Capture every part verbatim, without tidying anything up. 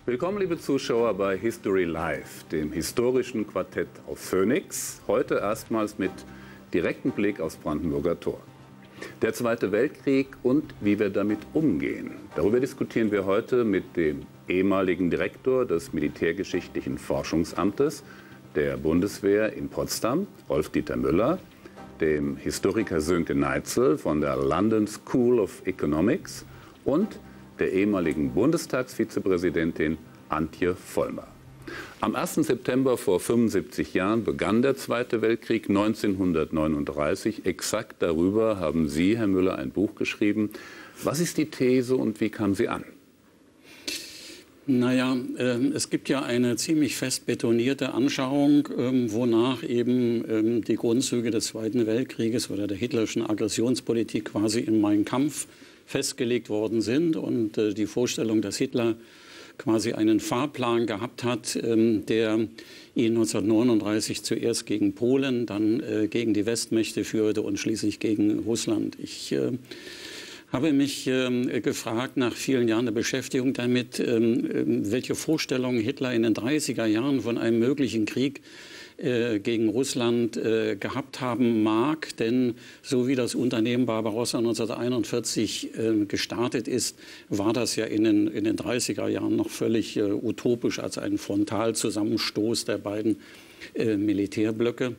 Willkommen, liebe Zuschauer, bei History Live, dem historischen Quartett auf Phoenix. Heute erstmals mit direktem Blick aufs Brandenburger Tor. Der Zweite Weltkrieg und wie wir damit umgehen. Darüber diskutieren wir heute mit dem ehemaligen Direktor des Militärgeschichtlichen Forschungsamtes der Bundeswehr in Potsdam, Rolf-Dieter Müller, dem Historiker Sönke Neitzel von der London School of Economics und der ehemaligen Bundestagsvizepräsidentin Antje Vollmer. Am ersten September vor fünfundsiebzig Jahren begann der Zweite Weltkrieg, neunzehnhundertneununddreißig. Exakt darüber haben Sie, Herr Müller, ein Buch geschrieben. Was ist die These und wie kam sie an? Naja, äh, es gibt ja eine ziemlich fest betonierte Anschauung, äh, wonach eben äh, die Grundzüge des Zweiten Weltkrieges oder der hitlerischen Aggressionspolitik quasi in Mein Kampf festgelegt worden sind. Und äh, die Vorstellung, dass Hitler quasi einen Fahrplan gehabt hat, äh, der ihn neunzehnhundertneununddreißig zuerst gegen Polen, dann äh, gegen die Westmächte führte und schließlich gegen Russland. Ich äh, habe mich äh, gefragt, nach vielen Jahren der Beschäftigung damit, äh, welche Vorstellungen Hitler in den dreißiger Jahren von einem möglichen Krieg äh, gegen Russland äh, gehabt haben mag. Denn so wie das Unternehmen Barbarossa neunzehnhunderteinundvierzig äh, gestartet ist, war das ja in den, in den dreißiger Jahren noch völlig äh, utopisch als ein Frontalzusammenstoß der beiden äh, Militärblöcke.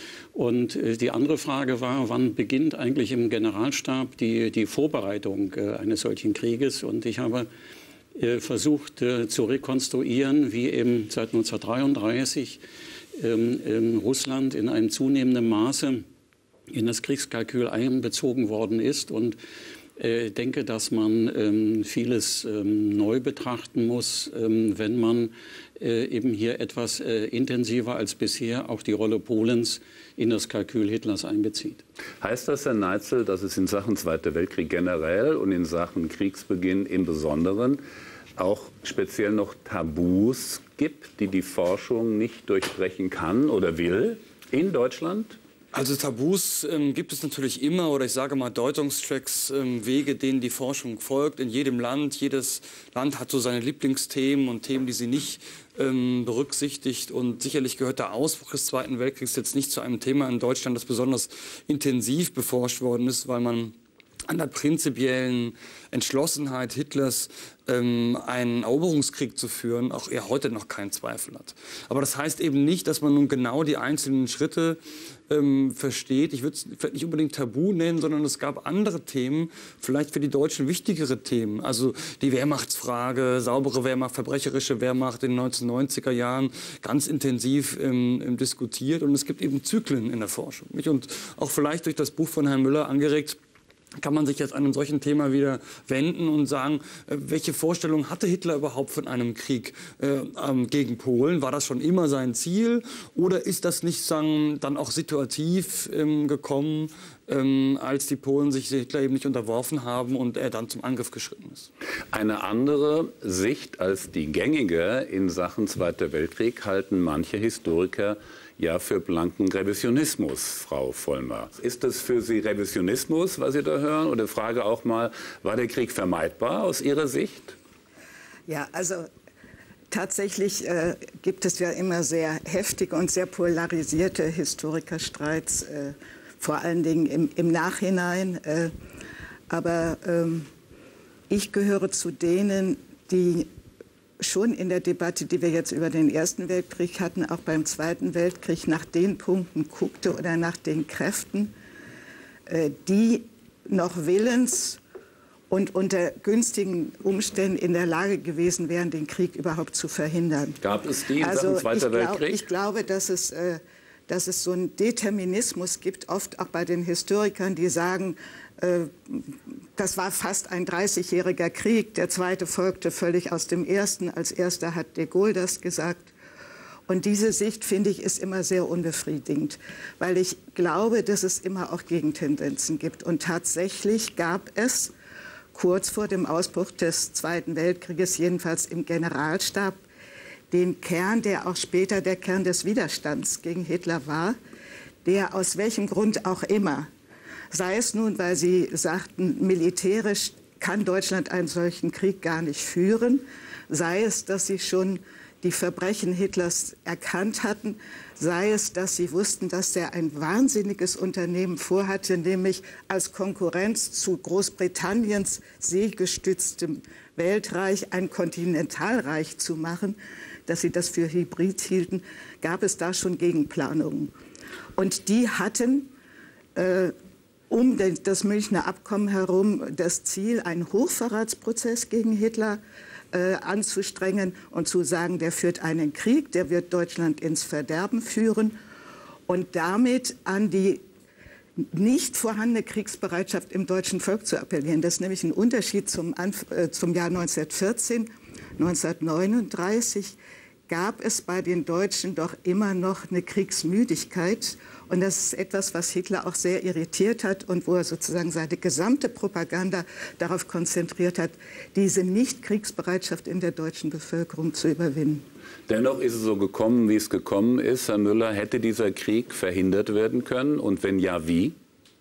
Und äh, die andere Frage war, wann beginnt eigentlich im Generalstab die, die Vorbereitung äh, eines solchen Krieges? Und ich habe äh, versucht äh, zu rekonstruieren, wie eben seit neunzehnhundertdreiunddreißig ähm, ähm, Russland in einem zunehmenden Maße in das Kriegskalkül einbezogen worden ist. Und ich denke, dass man ähm, vieles ähm, neu betrachten muss, ähm, wenn man äh, eben hier etwas äh, intensiver als bisher auch die Rolle Polens in das Kalkül Hitlers einbezieht. Heißt das, Herr Neitzel, dass es in Sachen Zweiter Weltkrieg generell und in Sachen Kriegsbeginn im Besonderen auch speziell noch Tabus gibt, die die Forschung nicht durchbrechen kann oder will in Deutschland? Also Tabus ähm, gibt es natürlich immer, oder ich sage mal Deutungstracks, ähm, Wege, denen die Forschung folgt. In jedem Land, jedes Land hat so seine Lieblingsthemen und Themen, die sie nicht ähm, berücksichtigt. Und sicherlich gehört der Ausbruch des Zweiten Weltkriegs jetzt nicht zu einem Thema in Deutschland, das besonders intensiv beforscht worden ist, weil man an der prinzipiellen Entschlossenheit Hitlers, ähm, einen Eroberungskrieg zu führen, auch er heute noch keinen Zweifel hat. Aber das heißt eben nicht, dass man nun genau die einzelnen Schritte ähm, versteht. Ich würde es vielleicht nicht unbedingt Tabu nennen, sondern es gab andere Themen, vielleicht für die Deutschen wichtigere Themen. Also die Wehrmachtsfrage, saubere Wehrmacht, verbrecherische Wehrmacht in den neunzehnhundertneunziger Jahren, ganz intensiv ähm, diskutiert. Und es gibt eben Zyklen in der Forschung. Nicht? Und auch vielleicht durch das Buch von Herrn Müller angeregt, kann man sich jetzt an einem solchen Thema wieder wenden und sagen, welche Vorstellung hatte Hitler überhaupt von einem Krieg äh, gegen Polen? War das schon immer sein Ziel oder ist das nicht sagen, dann auch situativ ähm, gekommen, ähm, als die Polen sich Hitler eben nicht unterworfen haben und er dann zum Angriff geschritten ist? Eine andere Sicht als die gängige in Sachen Zweiter Weltkrieg halten manche Historiker ja für blanken Revisionismus, Frau Vollmer. Ist das für Sie Revisionismus, was Sie da hören? Oder frage auch mal, war der Krieg vermeidbar aus Ihrer Sicht? Ja, also tatsächlich äh, gibt es ja immer sehr heftige und sehr polarisierte Historikerstreits, äh, vor allen Dingen im, im Nachhinein. Äh, aber ähm, ich gehöre zu denen, die schon in der Debatte, die wir jetzt über den Ersten Weltkrieg hatten, auch beim Zweiten Weltkrieg nach den Punkten guckte oder nach den Kräften, äh, die noch willens und unter günstigen Umständen in der Lage gewesen wären, den Krieg überhaupt zu verhindern. Gab es die in also Sachen Zweiter ich glaub, Weltkrieg? Ich glaube, dass es, äh, dass es so einen Determinismus gibt, oft auch bei den Historikern, die sagen, das war fast ein dreißigjähriger Krieg. Der zweite folgte völlig aus dem ersten. Als erster hat de Gaulle das gesagt. Und diese Sicht, finde ich, ist immer sehr unbefriedigend, weil ich glaube, dass es immer auch Gegentendenzen gibt. Und tatsächlich gab es kurz vor dem Ausbruch des Zweiten Weltkrieges, jedenfalls im Generalstab, den Kern, der auch später der Kern des Widerstands gegen Hitler war, der aus welchem Grund auch immer, sei es nun, weil sie sagten, militärisch kann Deutschland einen solchen Krieg gar nicht führen, sei es, dass sie schon die Verbrechen Hitlers erkannt hatten, sei es, dass sie wussten, dass er ein wahnsinniges Unternehmen vorhatte, nämlich als Konkurrenz zu Großbritanniens seegestütztem Weltreich ein Kontinentalreich zu machen, dass sie das für Hybrid hielten, gab es da schon Gegenplanungen. Und die hatten äh, um den, das Münchner Abkommen herum das Ziel, einen Hochverratsprozess gegen Hitler Äh, anzustrengen und zu sagen, der führt einen Krieg, der wird Deutschland ins Verderben führen und damit an die nicht vorhandene Kriegsbereitschaft im deutschen Volk zu appellieren. Das ist nämlich ein Unterschied zum, Anf äh, zum Jahr neunzehnhundertvierzehn. neunzehnhundertneununddreißig gab es bei den Deutschen doch immer noch eine Kriegsmüdigkeit. Und das ist etwas, was Hitler auch sehr irritiert hat und wo er sozusagen seine gesamte Propaganda darauf konzentriert hat, diese Nicht-Kriegsbereitschaft in der deutschen Bevölkerung zu überwinden. Dennoch ist es so gekommen, wie es gekommen ist. Herr Müller, hätte dieser Krieg verhindert werden können? Und wenn ja, wie?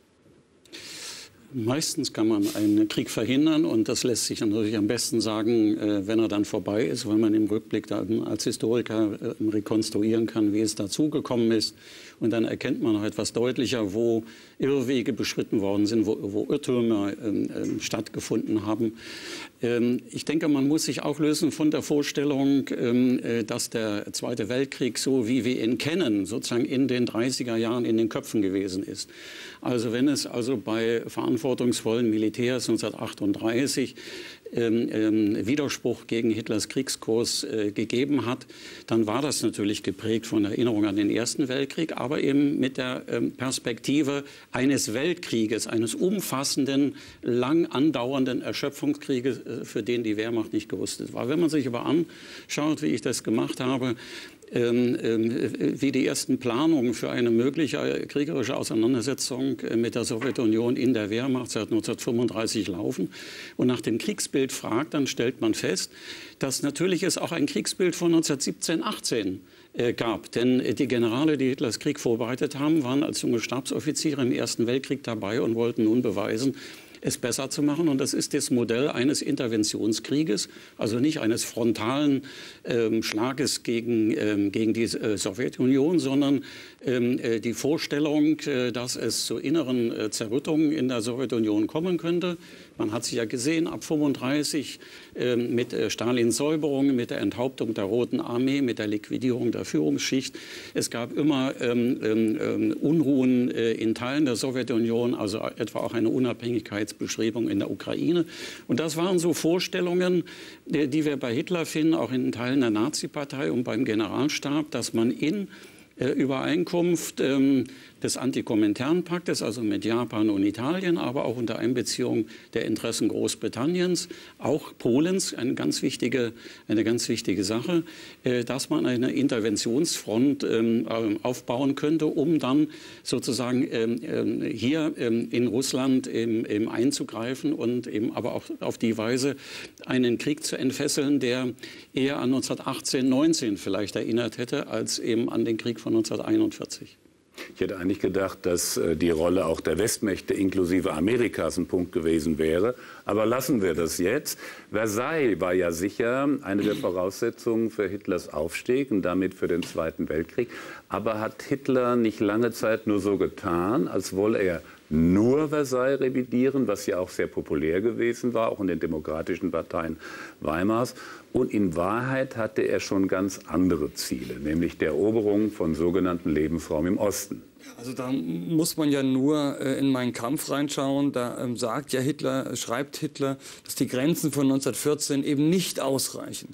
Meistens kann man einen Krieg verhindern und das lässt sich natürlich am besten sagen, wenn er dann vorbei ist, weil man im Rückblick dann als Historiker rekonstruieren kann, wie es dazu gekommen ist. Und dann erkennt man noch etwas deutlicher, wo Irrwege beschritten worden sind, wo, wo Irrtümer ähm, stattgefunden haben. Ähm, ich denke, man muss sich auch lösen von der Vorstellung, ähm, dass der Zweite Weltkrieg, so wie wir ihn kennen, sozusagen in den dreißiger Jahren in den Köpfen gewesen ist. Also wenn es also bei verantwortungsvollen Militärs neunzehnhundertachtunddreißig Ähm, ähm, Widerspruch gegen Hitlers Kriegskurs äh, gegeben hat, dann war das natürlich geprägt von Erinnerung an den Ersten Weltkrieg, aber eben mit der ähm, Perspektive eines Weltkrieges, eines umfassenden, lang andauernden Erschöpfungskrieges, äh, für den die Wehrmacht nicht gerüstet war. Wenn man sich aber anschaut, wie ich das gemacht habe, Ähm, äh, wie die ersten Planungen für eine mögliche kriegerische Auseinandersetzung äh, mit der Sowjetunion in der Wehrmacht seit neunzehnhundertfünfunddreißig laufen und nach dem Kriegsbild fragt, dann stellt man fest, dass natürlich es auch ein Kriegsbild von neunzehnhundertsiebzehn, achtzehn äh, gab. Denn äh, die Generale, die Hitlers Krieg vorbereitet haben, waren als junge Stabsoffiziere im Ersten Weltkrieg dabei und wollten nun beweisen, es besser zu machen. Und das ist das Modell eines Interventionskrieges, also nicht eines frontalen ähm, Schlages gegen, ähm, gegen die äh, Sowjetunion, sondern ähm, äh, die Vorstellung, äh, dass es zu inneren äh, Zerrüttungen in der Sowjetunion kommen könnte. Man hat sich ja gesehen, ab fünfunddreißig äh, mit äh, Stalins Säuberung, mit der Enthauptung der Roten Armee, mit der Liquidierung der Führungsschicht. Es gab immer ähm, ähm, Unruhen äh, in Teilen der Sowjetunion, also etwa auch eine Unabhängigkeitsbestrebung in der Ukraine. Und das waren so Vorstellungen, die, die wir bei Hitler finden, auch in Teilen der Nazi-Partei und beim Generalstab, dass man in äh, Übereinkunft ähm, des Antikominternpaktes, also mit Japan und Italien, aber auch unter Einbeziehung der Interessen Großbritanniens, auch Polens, eine ganz wichtige, eine ganz wichtige Sache, äh, dass man eine Interventionsfront ähm, aufbauen könnte, um dann sozusagen ähm, hier ähm, in Russland ähm, ähm, einzugreifen und eben aber auch auf die Weise einen Krieg zu entfesseln, der eher an neunzehnhundertachtzehn, neunzehn vielleicht erinnert hätte, als eben an den Krieg von neunzehnhunderteinundvierzig. Ich hätte eigentlich gedacht, dass äh, die Rolle auch der Westmächte inklusive Amerikas ein Punkt gewesen wäre. Aber lassen wir das jetzt. Versailles war ja sicher eine der Voraussetzungen für Hitlers Aufstieg und damit für den Zweiten Weltkrieg. Aber hat Hitler nicht lange Zeit nur so getan, als wolle er nur Versailles revidieren, was ja auch sehr populär gewesen war, auch in den demokratischen Parteien Weimars. Und in Wahrheit hatte er schon ganz andere Ziele, nämlich der Eroberung von sogenannten Lebensraum im Osten. Also da muss man ja nur äh, in Mein Kampf reinschauen. Da ähm, sagt ja Hitler, schreibt Hitler, dass die Grenzen von neunzehnhundertvierzehn eben nicht ausreichen.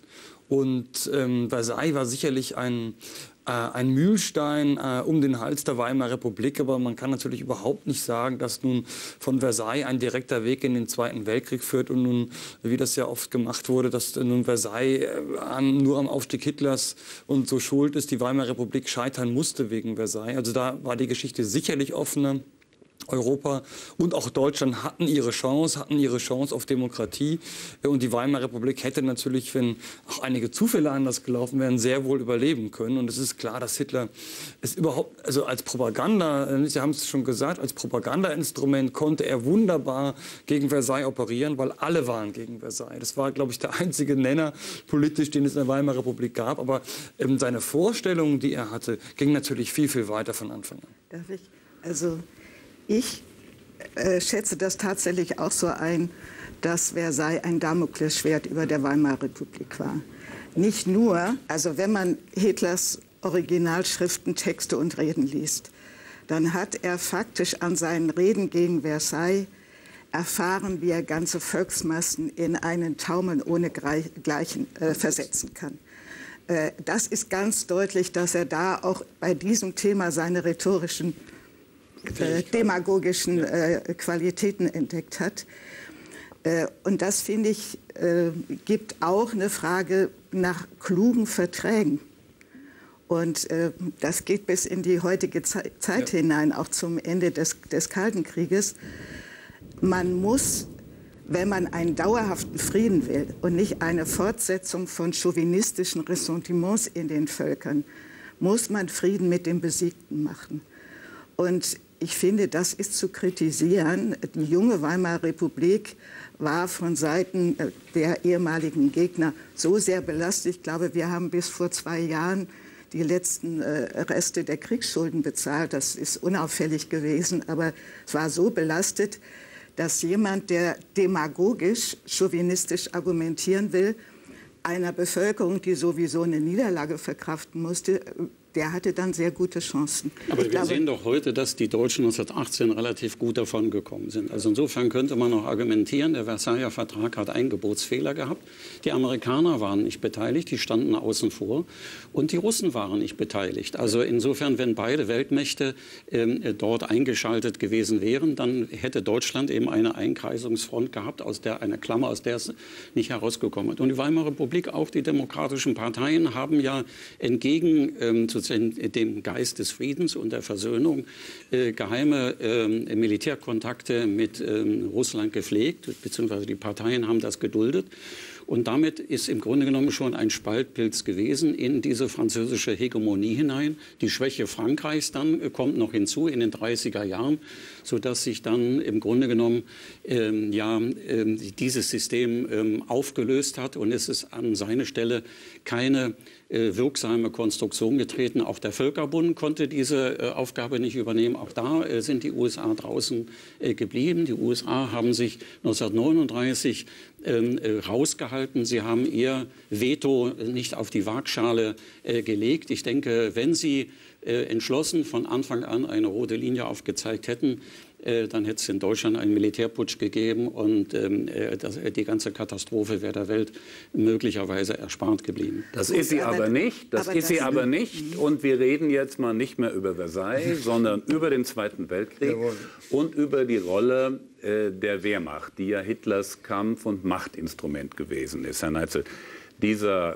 Und ähm, Versailles war sicherlich ein, äh, ein Mühlstein äh, um den Hals der Weimarer Republik. Aber man kann natürlich überhaupt nicht sagen, dass nun von Versailles ein direkter Weg in den Zweiten Weltkrieg führt. Und nun, wie das ja oft gemacht wurde, dass nun Versailles äh, an, nur am Aufstieg Hitlers und so schuld ist, die Weimarer Republik scheitern musste wegen Versailles. Also da war die Geschichte sicherlich offener. Europa und auch Deutschland hatten ihre Chance, hatten ihre Chance auf Demokratie. Und die Weimarer Republik hätte natürlich, wenn auch einige Zufälle anders gelaufen wären, sehr wohl überleben können. Und es ist klar, dass Hitler es überhaupt, also als Propaganda, Sie haben es schon gesagt, als Propagandainstrument konnte er wunderbar gegen Versailles operieren, weil alle waren gegen Versailles. Das war, glaube ich, der einzige Nenner politisch, den es in der Weimarer Republik gab. Aber ähm, seine Vorstellungen, die er hatte, gingen natürlich viel, viel weiter von Anfang an. Darf ich? Also Ich äh, schätze das tatsächlich auch so ein, dass Versailles ein Damoklesschwert über der Weimarer Republik war. Nicht nur, also wenn man Hitlers Originalschriften, Texte und Reden liest, dann hat er faktisch an seinen Reden gegen Versailles erfahren, wie er ganze Volksmassen in einen Taumel ohne Gleichen äh, versetzen kann. Äh, das ist ganz deutlich, dass er da auch bei diesem Thema seine rhetorischen Äh, demagogischen äh, Qualitäten entdeckt hat. Äh, und das, finde ich, äh, gibt auch eine Frage nach klugen Verträgen. Und äh, das geht bis in die heutige Ze Zeit ja. hinein, auch zum Ende des, des Kalten Krieges. Man muss, wenn man einen dauerhaften Frieden will und nicht eine Fortsetzung von chauvinistischen Ressentiments in den Völkern, muss man Frieden mit den Besiegten machen. Und ich finde, das ist zu kritisieren. Die junge Weimarer Republik war von Seiten der ehemaligen Gegner so sehr belastet. Ich glaube, wir haben bis vor zwei Jahren die letzten Reste der Kriegsschulden bezahlt. Das ist unauffällig gewesen, aber es war so belastet, dass jemand, der demagogisch, chauvinistisch argumentieren will, einer Bevölkerung, die sowieso eine Niederlage verkraften musste, der hatte dann sehr gute Chancen. Aber ich wir glaube, sehen doch heute, dass die Deutschen neunzehnhundertachtzehn relativ gut davon gekommen sind. Also insofern könnte man noch argumentieren, der Versailler Vertrag hat Eingebotsfehler gehabt. Die Amerikaner waren nicht beteiligt, die standen außen vor. Und die Russen waren nicht beteiligt. Also insofern, wenn beide Weltmächte äh, dort eingeschaltet gewesen wären, dann hätte Deutschland eben eine Einkreisungsfront gehabt, aus der, eine Klammer, aus der es nicht herausgekommen ist. Und die Weimarer Republik, auch die demokratischen Parteien, haben ja entgegen ähm, zu dem Geist des Friedens und der Versöhnung äh, geheime äh, Militärkontakte mit äh, Russland gepflegt, beziehungsweise die Parteien haben das geduldet. Und damit ist im Grunde genommen schon ein Spaltpilz gewesen in diese französische Hegemonie hinein. Die Schwäche Frankreichs dann äh, kommt noch hinzu in den dreißiger Jahren, sodass sich dann im Grunde genommen ähm, ja, ähm, dieses System ähm, aufgelöst hat und es ist an seine Stelle keine äh, wirksame Konstruktion getreten. Auch der Völkerbund konnte diese äh, Aufgabe nicht übernehmen. Auch da äh, sind die U S A draußen äh, geblieben. Die U S A haben sich neunzehnhundertneununddreißig ähm, äh, rausgehalten. Sie haben ihr Veto nicht auf die Waagschale äh, gelegt. Ich denke, wenn sie äh, entschlossen von Anfang an eine rote Linie aufgezeigt hätten, äh, dann hätte es in Deutschland einen Militärputsch gegeben und ähm, äh, das, äh, die ganze Katastrophe wäre der Welt möglicherweise erspart geblieben. Das ist sie aber nicht. Das ist sie aber nicht. Und wir reden jetzt mal nicht mehr über Versailles, sondern über den Zweiten Weltkrieg Jawohl. Und über die Rolle äh, der Wehrmacht, die ja Hitlers Kampf- und Machtinstrument gewesen ist. Herr Neitzel, dieser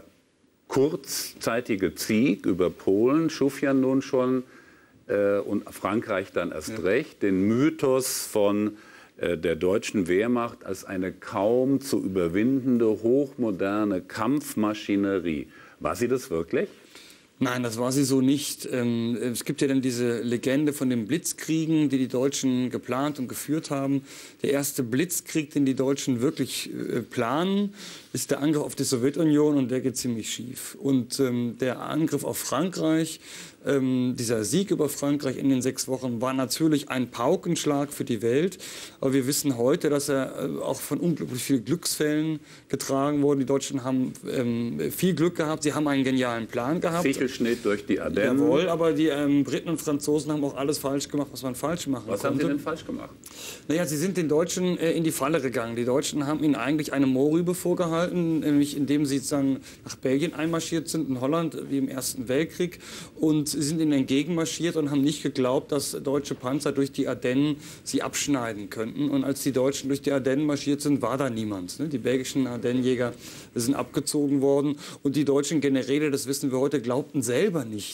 kurzzeitige Sieg über Polen schuf ja nun schon äh, und Frankreich dann erst ja. recht den Mythos von äh, der deutschen Wehrmacht als eine kaum zu überwindende, hochmoderne Kampfmaschinerie. War sie das wirklich? Nein, das war sie so nicht. Es gibt ja dann diese Legende von den Blitzkriegen, die die Deutschen geplant und geführt haben. Der erste Blitzkrieg, den die Deutschen wirklich planen, ist der Angriff auf die Sowjetunion und der geht ziemlich schief. Und ähm, der Angriff auf Frankreich, ähm, dieser Sieg über Frankreich in den sechs Wochen, war natürlich ein Paukenschlag für die Welt. Aber wir wissen heute, dass er äh, auch von unglaublich vielen Glücksfällen getragen wurde. Die Deutschen haben ähm, viel Glück gehabt, sie haben einen genialen Plan gehabt. Schnitt durch die Ardennen. Jawohl, aber die ähm, Briten und Franzosen haben auch alles falsch gemacht, was man falsch machen was konnte. Was haben sie denn falsch gemacht? Naja, sie sind den Deutschen äh, in die Falle gegangen. Die Deutschen haben ihnen eigentlich eine Mohrrübe vorgehalten, nämlich indem sie dann nach Belgien einmarschiert sind, in Holland, wie im Ersten Weltkrieg. Und sie sind ihnen entgegenmarschiert und haben nicht geglaubt, dass deutsche Panzer durch die Ardennen sie abschneiden könnten. Und als die Deutschen durch die Ardennen marschiert sind, war da niemand. Ne? Die belgischen Ardennenjäger sind abgezogen worden. Und die deutschen Generäle, das wissen wir heute, glaubten selber nicht,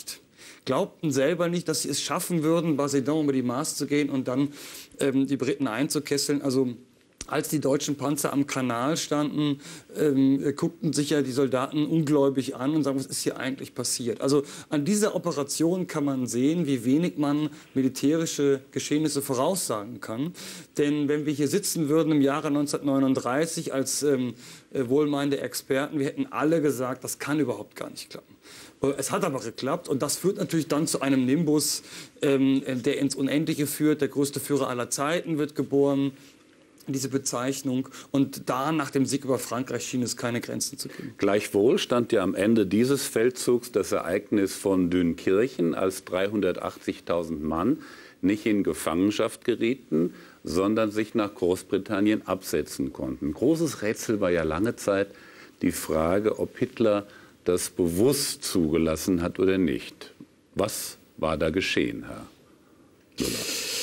glaubten selber nicht, dass sie es schaffen würden, Basildon über die Maas zu gehen und dann ähm, die Briten einzukesseln. Also als die deutschen Panzer am Kanal standen, ähm, guckten sich ja die Soldaten ungläubig an und sagen, was ist hier eigentlich passiert? Also an dieser Operation kann man sehen, wie wenig man militärische Geschehnisse voraussagen kann. Denn wenn wir hier sitzen würden im Jahre neunzehnhundertneununddreißig als ähm, wohlmeinende Experten, wir hätten alle gesagt, das kann überhaupt gar nicht klappen. Es hat aber geklappt und das führt natürlich dann zu einem Nimbus, ähm, der ins Unendliche führt. Der größte Führer aller Zeiten wird geboren. Diese Bezeichnung. Und da, nach dem Sieg über Frankreich, schien es keine Grenzen zu geben. Gleichwohl stand ja am Ende dieses Feldzugs das Ereignis von Dünkirchen, als dreihundertachtzigtausend Mann nicht in Gefangenschaft gerieten, sondern sich nach Großbritannien absetzen konnten. Großes Rätsel war ja lange Zeit die Frage, ob Hitler das bewusst zugelassen hat oder nicht. Was war da geschehen, Herr Müller?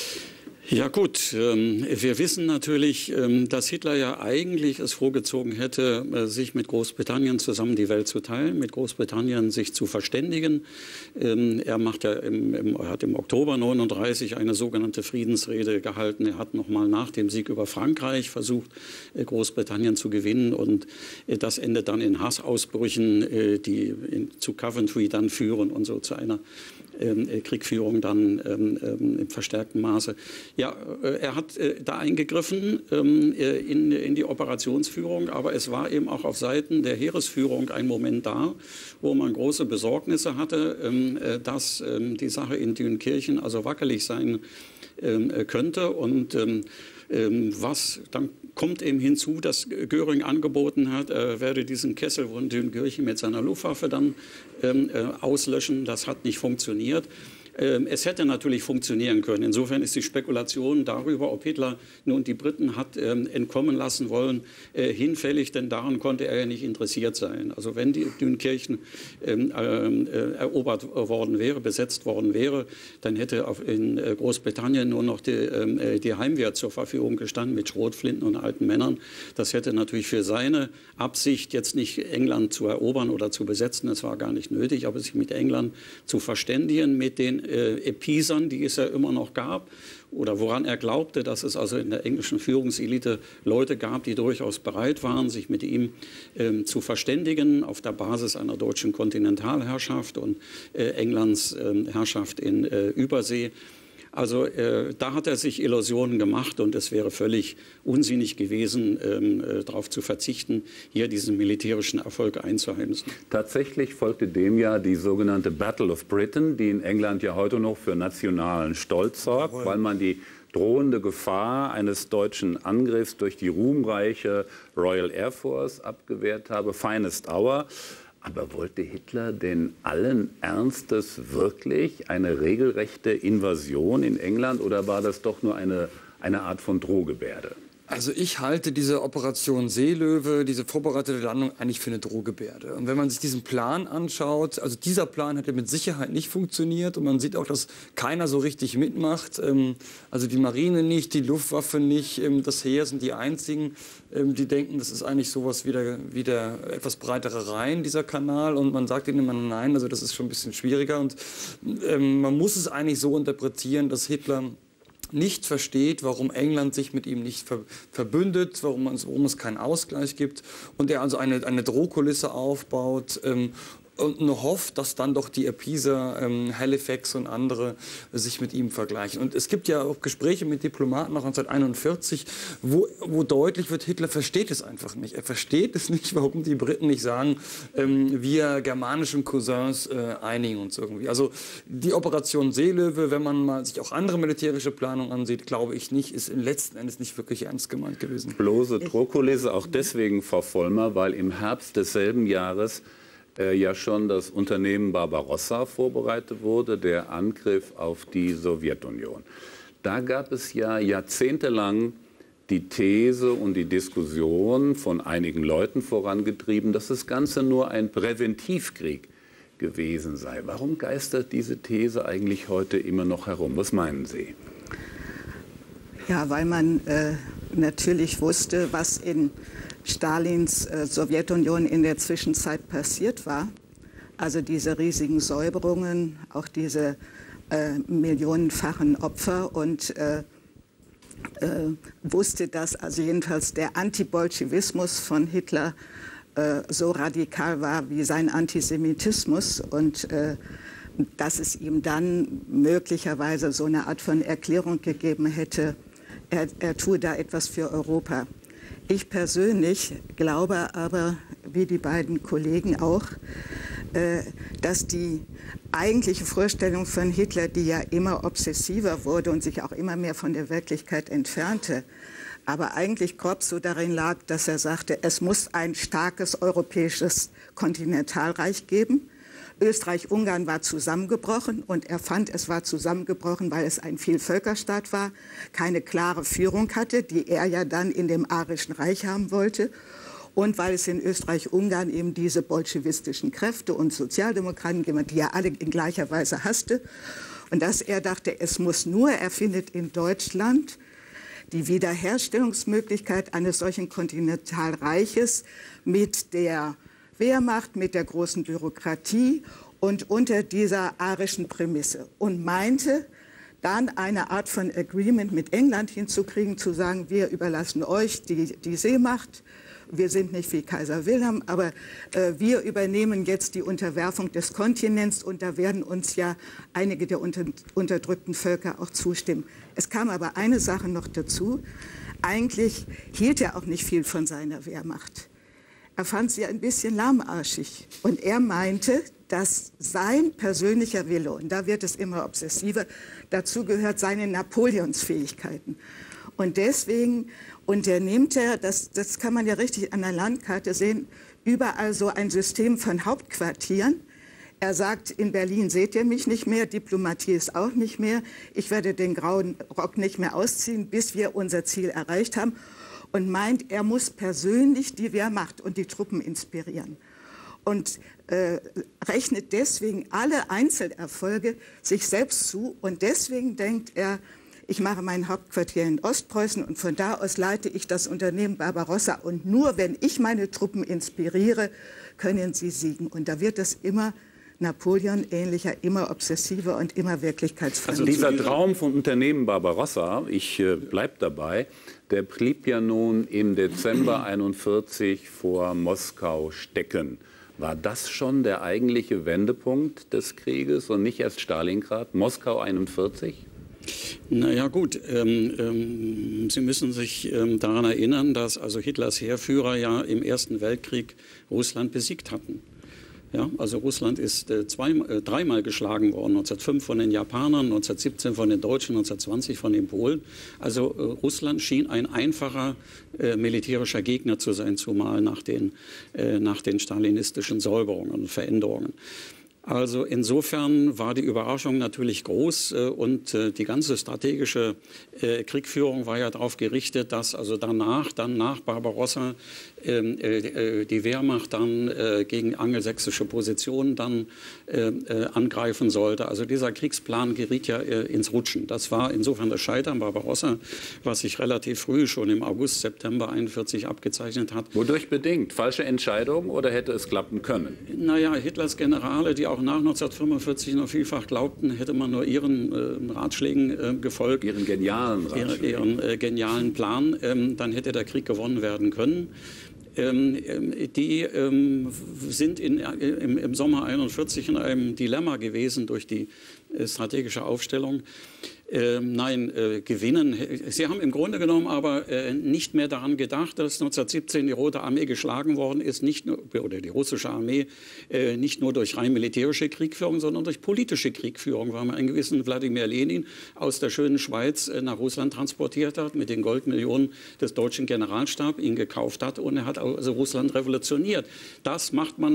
Ja gut, ähm, wir wissen natürlich, ähm, dass Hitler ja eigentlich es vorgezogen hätte, äh, sich mit Großbritannien zusammen die Welt zu teilen, mit Großbritannien sich zu verständigen. Ähm, er macht ja im, im, er hat im Oktober neununddreißig eine sogenannte Friedensrede gehalten. Er hat noch mal nach dem Sieg über Frankreich versucht, äh, Großbritannien zu gewinnen, und äh, das endet dann in Hassausbrüchen, äh, die in, zu Coventry dann führen und so zu einer äh, Kriegführung dann äh, im verstärkten Maße. Ja, er hat äh, da eingegriffen ähm, in, in die Operationsführung, aber es war eben auch auf Seiten der Heeresführung ein Moment da, wo man große Besorgnisse hatte, ähm, dass ähm, die Sache in Dünkirchen also wackelig sein ähm, könnte. Und ähm, ähm, was dann kommt eben hinzu, dass Göring angeboten hat, er werde diesen Kessel von Dünkirchen mit seiner Luftwaffe dann ähm, äh, auslöschen. Das hat nicht funktioniert. Es hätte natürlich funktionieren können. Insofern ist die Spekulation darüber, ob Hitler nun die Briten hat ähm, entkommen lassen wollen, äh, hinfällig, denn daran konnte er ja nicht interessiert sein. Also wenn die Dünkirchen ähm, äh, erobert worden wäre, besetzt worden wäre, dann hätte auf, in äh, Großbritannien nur noch die, äh, die Heimwehr zur Verfügung gestanden mit Schrotflinten und alten Männern. Das hätte natürlich für seine Absicht, jetzt nicht England zu erobern oder zu besetzen, das war gar nicht nötig, aber sich mit England zu verständigen, mit den Äh, Episern, die es ja immer noch gab, oder woran er glaubte, dass es also in der englischen Führungselite Leute gab, die durchaus bereit waren, sich mit ihm ähm, zu verständigen auf der Basis einer deutschen Kontinentalherrschaft und äh, Englands äh, Herrschaft in äh, Übersee. Also äh, da hat er sich Illusionen gemacht, und es wäre völlig unsinnig gewesen, ähm, äh, darauf zu verzichten, hier diesen militärischen Erfolg einzuheimsen. Tatsächlich folgte dem ja die sogenannte Battle of Britain, die in England ja heute noch für nationalen Stolz sorgt, weil man die drohende Gefahr eines deutschen Angriffs durch die ruhmreiche Royal Air Force abgewehrt habe. Finest hour. Aber wollte Hitler denn allen Ernstes wirklich eine regelrechte Invasion in England, oder war das doch nur eine, eine Art von Drohgebärde? Also ich halte diese Operation Seelöwe, diese vorbereitete Landung, eigentlich für eine Drohgebärde. Und wenn man sich diesen Plan anschaut, also dieser Plan hätte mit Sicherheit nicht funktioniert, und man sieht auch, dass keiner so richtig mitmacht. Also die Marine nicht, die Luftwaffe nicht, das Heer sind die einzigen, die denken, das ist eigentlich sowas wie der, wie der etwas breitere Rhein, dieser Kanal. Und man sagt ihnen immer, nein, also das ist schon ein bisschen schwieriger. Und man muss es eigentlich so interpretieren, dass Hitler nicht versteht, warum England sich mit ihm nicht ver verbündet, warum, man, warum es keinen Ausgleich gibt, und er also eine, eine Drohkulisse aufbaut ähm, und nur hofft, dass dann doch die Episer, ähm, Halifax und andere sich mit ihm vergleichen. Und es gibt ja auch Gespräche mit Diplomaten nach neunzehnhunderteinundvierzig, wo, wo deutlich wird, Hitler versteht es einfach nicht. Er versteht es nicht, warum die Briten nicht sagen, ähm, wir germanischen Cousins äh, einigen uns irgendwie. Also die Operation Seelöwe, wenn man mal sich auch andere militärische Planungen ansieht, glaube ich nicht, ist im letzten Endes nicht wirklich ernst gemeint gewesen. Bloße Drohkulisse, auch deswegen, Frau Vollmer, weil im Herbst desselben Jahres äh, ja schon das Unternehmen Barbarossa vorbereitet wurde, der Angriff auf die Sowjetunion. Da gab es ja jahrzehntelang die These und die Diskussion von einigen Leuten vorangetrieben, dass das Ganze nur ein Präventivkrieg gewesen sei. Warum geistert diese These eigentlich heute immer noch herum? Was meinen Sie? Ja, weil man äh, natürlich wusste, was in Stalins äh, Sowjetunion in der Zwischenzeit passiert war. Also diese riesigen Säuberungen, auch diese äh, millionenfachen Opfer und äh, äh, wusste, dass also jedenfalls der Antibolschewismus von Hitler äh, so radikal war wie sein Antisemitismus und äh, dass es ihm dann möglicherweise so eine Art von Erklärung gegeben hätte, er, er tue da etwas für Europa. Ich persönlich glaube aber, wie die beiden Kollegen auch, äh, dass die eigentliche Vorstellung von Hitler, die ja immer obsessiver wurde und sich auch immer mehr von der Wirklichkeit entfernte, aber eigentlich grob so darin lag, dass er sagte, es muss ein starkes europäisches Kontinentalreich geben. Österreich-Ungarn war zusammengebrochen und er fand, es war zusammengebrochen, weil es ein Vielvölkerstaat war, keine klare Führung hatte, die er ja dann in dem Arischen Reich haben wollte und weil es in Österreich-Ungarn eben diese bolschewistischen Kräfte und Sozialdemokraten gegeben, die er alle in gleicher Weise hasste und dass er dachte, es muss nur, er findet in Deutschland die Wiederherstellungsmöglichkeit eines solchen Kontinentalreiches mit der Wehrmacht, mit der großen Bürokratie und unter dieser arischen Prämisse und meinte, dann eine Art von Agreement mit England hinzukriegen, zu sagen, wir überlassen euch die, die Seemacht, wir sind nicht wie Kaiser Wilhelm, aber äh, wir übernehmen jetzt die Unterwerfung des Kontinents und da werden uns ja einige der unter, unterdrückten Völker auch zustimmen. Es kam aber eine Sache noch dazu, eigentlich hielt er auch nicht viel von seiner Wehrmacht. Er fand sie ein bisschen lahmarschig und er meinte, dass sein persönlicher Wille, und da wird es immer obsessiver, dazu gehört seine Napoleonsfähigkeiten. Und deswegen unternimmt er, das, das kann man ja richtig an der Landkarte sehen, überall so ein System von Hauptquartieren. Er sagt, in Berlin seht ihr mich nicht mehr, Diplomatie ist auch nicht mehr, ich werde den grauen Rock nicht mehr ausziehen, bis wir unser Ziel erreicht haben. Und meint, er muss persönlich die Wehrmacht und die Truppen inspirieren. Und äh, rechnet deswegen alle Einzelerfolge sich selbst zu. Und deswegen denkt er, ich mache mein Hauptquartier in Ostpreußen und von da aus leite ich das Unternehmen Barbarossa. Und nur wenn ich meine Truppen inspiriere, können sie siegen. Und da wird es immer Napoleon ähnlicher, immer obsessiver und immer wirklichkeitsfremder. Also dieser Traum vom Unternehmen Barbarossa, ich äh, bleibe dabei, der blieb ja nun im Dezember einundvierzig vor Moskau stecken. War das schon der eigentliche Wendepunkt des Krieges und nicht erst Stalingrad, Moskau einundvierzig? Naja gut, ähm, ähm, Sie müssen sich ähm, daran erinnern, dass also Hitlers Heerführer ja im Ersten Weltkrieg Russland besiegt hatten. Ja, also Russland ist äh, zwei, äh, dreimal geschlagen worden, neunzehnhundertfünf von den Japanern, neunzehnhundertsiebzehn von den Deutschen, neunzehnhundertzwanzig von den Polen. Also äh, Russland schien ein einfacher äh, militärischer Gegner zu sein, zumal nach den, äh, nach den stalinistischen Säuberungen und Veränderungen. Also insofern war die Überraschung natürlich groß äh, und äh, die ganze strategische äh, Kriegführung war ja darauf gerichtet, dass also danach, dann nach Barbarossa, äh, äh, die Wehrmacht dann äh, gegen angelsächsische Positionen dann äh, äh, angreifen sollte. Also dieser Kriegsplan geriet ja äh, ins Rutschen. Das war insofern das Scheitern Barbarossa, was sich relativ früh schon im August, September einundvierzig abgezeichnet hat. Wodurch bedingt? Falsche Entscheidung oder hätte es klappen können? Naja, Hitlers Generale, die auch nach neunzehnhundertfünfundvierzig noch vielfach glaubten, hätte man nur ihren äh, Ratschlägen äh, gefolgt. Ihren genialen Ratschlägen. Ihren, ihren äh, genialen Plan, ähm, dann hätte der Krieg gewonnen werden können. Ähm, die ähm, sind in, äh, im, im Sommer einundvierzig in einem Dilemma gewesen durch die äh, strategische Aufstellung. Äh, nein, äh, gewinnen. Sie haben im Grunde genommen aber äh, nicht mehr daran gedacht, dass neunzehnhundertsiebzehn die Rote Armee geschlagen worden ist, nicht nur, oder die russische Armee, äh, nicht nur durch rein militärische Kriegführung, sondern durch politische Kriegführung, weil man einen gewissen Wladimir Lenin aus der schönen Schweiz äh, nach Russland transportiert hat, mit den Goldmillionen des deutschen Generalstabs, ihn gekauft hat und er hat also Russland revolutioniert. Das macht man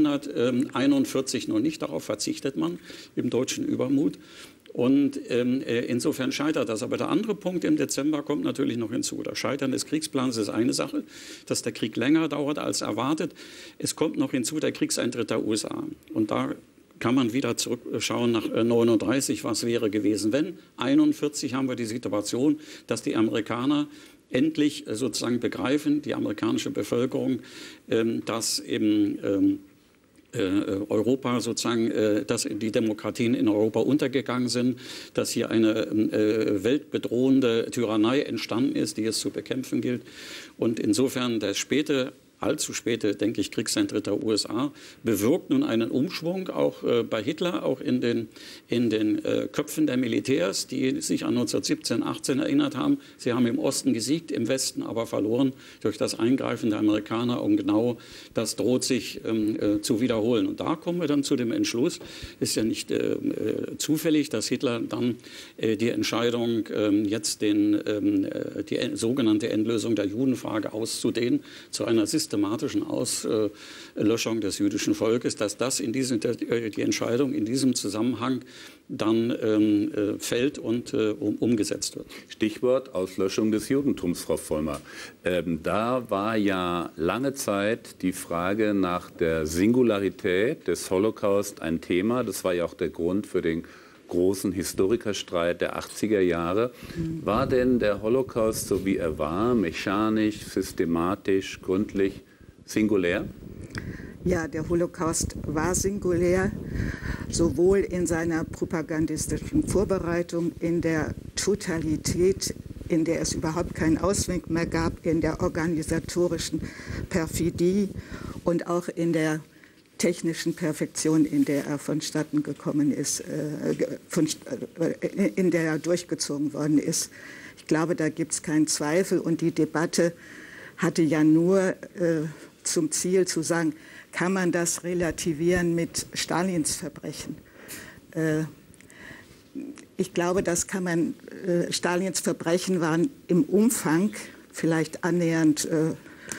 neunzehnhunderteinundvierzig noch nicht, darauf verzichtet man im deutschen Übermut. Und ähm, insofern scheitert das. Aber der andere Punkt im Dezember kommt natürlich noch hinzu. Das Scheitern des Kriegsplans ist eine Sache, dass der Krieg länger dauert als erwartet. Es kommt noch hinzu der Kriegseintritt der U S A. Und da kann man wieder zurückschauen nach neununddreißig, was wäre gewesen, wenn. einundvierzig haben wir die Situation, dass die Amerikaner endlich sozusagen begreifen, die amerikanische Bevölkerung, ähm, dass eben ähm, Europa sozusagen, dass die Demokratien in Europa untergegangen sind, dass hier eine weltbedrohende Tyrannei entstanden ist, die es zu bekämpfen gilt. Und insofern der späte allzu späte, denke ich, Kriegseintritt der U S A bewirkt nun einen Umschwung auch äh, bei Hitler, auch in den, in den äh, Köpfen der Militärs, die sich an neunzehnhundertsiebzehn, achtzehn erinnert haben. Sie haben im Osten gesiegt, im Westen aber verloren durch das Eingreifen der Amerikaner. Und genau das droht sich ähm, äh, zu wiederholen. Und da kommen wir dann zu dem Entschluss, ist ja nicht äh, äh, zufällig, dass Hitler dann äh, die Entscheidung, äh, jetzt den, äh, die äh, sogenannte Endlösung der Judenfrage auszudehnen, zu einer systematischen Auslöschung des jüdischen Volkes, dass das in diesem, die Entscheidung in diesem Zusammenhang dann ähm, fällt und äh, um, umgesetzt wird. Stichwort Auslöschung des Judentums, Frau Vollmer. Ähm, da war ja lange Zeit die Frage nach der Singularität des Holocaust ein Thema. Das war ja auch der Grund für den großen Historikerstreit der achtziger Jahre. War denn der Holocaust, so wie er war, mechanisch, systematisch, gründlich, singulär? Ja, der Holocaust war singulär, sowohl in seiner propagandistischen Vorbereitung, in der Totalität, in der es überhaupt keinen Ausweg mehr gab, in der organisatorischen Perfidie und auch in der technischen Perfektion, in der er vonstatten gekommen ist, äh, von, äh, in der er durchgezogen worden ist. Ich glaube, da gibt es keinen Zweifel. Und die Debatte hatte ja nur äh, zum Ziel zu sagen, kann man das relativieren mit Stalins Verbrechen? Äh, ich glaube, das kann man, äh, Stalins Verbrechen waren im Umfang vielleicht annähernd, äh,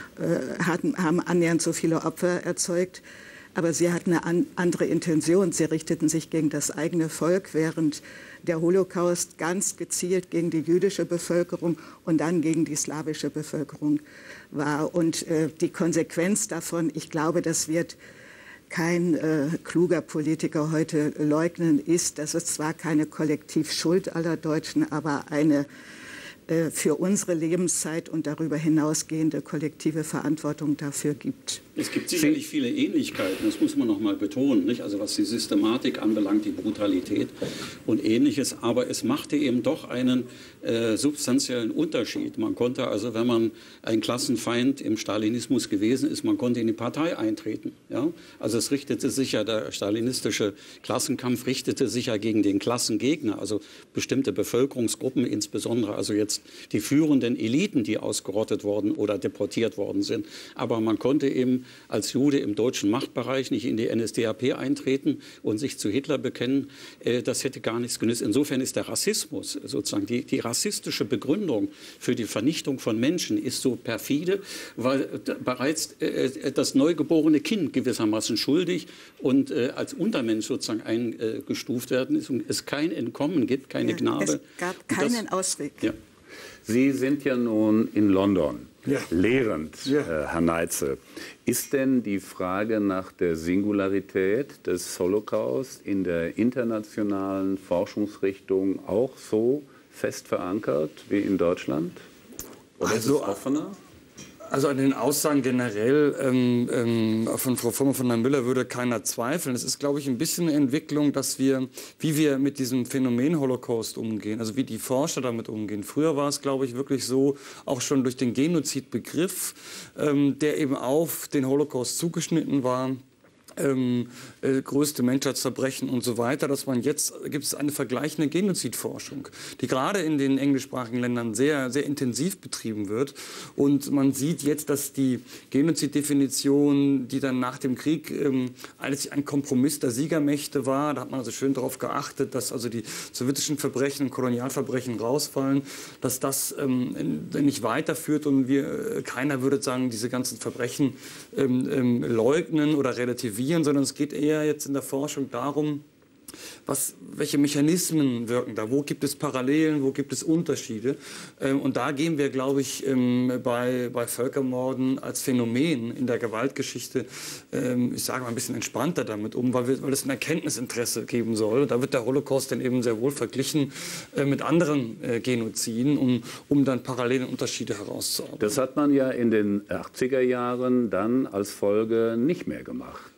äh, hatten, haben annähernd so viele Opfer erzeugt, aber sie hatten eine an, andere Intention. Sie richteten sich gegen das eigene Volk, während der Holocaust ganz gezielt gegen die jüdische Bevölkerung und dann gegen die slawische Bevölkerung war. Und äh, die Konsequenz davon, ich glaube, das wird kein äh, kluger Politiker heute leugnen, ist, dass es zwar keine Kollektivschuld aller Deutschen, aber eine äh, für unsere Lebenszeit und darüber hinausgehende kollektive Verantwortung dafür gibt. Es gibt sicherlich viele Ähnlichkeiten, das muss man noch mal betonen, nicht? Also was die Systematik anbelangt, die Brutalität und Ähnliches, aber es machte eben doch einen äh, substanziellen Unterschied. Man konnte also, wenn man ein Klassenfeind im Stalinismus gewesen ist, man konnte in die Partei eintreten. Ja? Also es richtete sich ja, der stalinistische Klassenkampf richtete sich ja gegen den Klassengegner, also bestimmte Bevölkerungsgruppen, insbesondere also jetzt die führenden Eliten, die ausgerottet worden oder deportiert worden sind. Aber man konnte eben als Jude im deutschen Machtbereich nicht in die N S D A P eintreten und sich zu Hitler bekennen, äh, das hätte gar nichts genützt. Insofern ist der Rassismus, sozusagen die, die rassistische Begründung für die Vernichtung von Menschen ist so perfide, weil bereits äh, das neugeborene Kind gewissermaßen schuldig und äh, als Untermensch sozusagen eingestuft werden ist und es kein Entkommen gibt, keine ja, Gnade. Es gab keinen das, Ausweg. Ja. Sie sind ja nun in London. Ja. Lehrend, ja. äh, Herr Neitze. Ist denn die Frage nach der Singularität des Holocaust in der internationalen Forschungsrichtung auch so fest verankert wie in Deutschland? Oder also, ist es offener? Also an den Aussagen generell ähm, ähm, von Frau Vollmer von der Müller würde keiner zweifeln. Es ist, glaube ich, ein bisschen eine Entwicklung, dass wir, wie wir mit diesem Phänomen Holocaust umgehen, also wie die Forscher damit umgehen. Früher war es, glaube ich, wirklich so, auch schon durch den Genozidbegriff, ähm, der eben auf den Holocaust zugeschnitten war, Ähm, äh, größte Menschheitsverbrechen und so weiter, dass man jetzt, gibt es eine vergleichende Genozidforschung, die gerade in den englischsprachigen Ländern sehr, sehr intensiv betrieben wird. Und man sieht jetzt, dass die Genoziddefinition, die dann nach dem Krieg ähm, eigentlich ein Kompromiss der Siegermächte war, da hat man also schön darauf geachtet, dass also die sowjetischen Verbrechen und Kolonialverbrechen rausfallen, dass das ähm, nicht weiterführt und wir, äh, keiner würde sagen, diese ganzen Verbrechen ähm, ähm, leugnen oder relativieren, sondern es geht eher jetzt in der Forschung darum, was, welche Mechanismen wirken da, wo gibt es Parallelen, wo gibt es Unterschiede. Ähm, und da gehen wir, glaube ich, ähm, bei, bei Völkermorden als Phänomen in der Gewaltgeschichte, ähm, ich sage mal, ein bisschen entspannter damit um, weil, wir, weil es ein Erkenntnisinteresse geben soll. Da wird der Holocaust dann eben sehr wohl verglichen äh, mit anderen äh, Genoziden, um, um dann parallele Unterschiede herauszuarbeiten. Das hat man ja in den achtziger Jahren dann als Folge nicht mehr gemacht.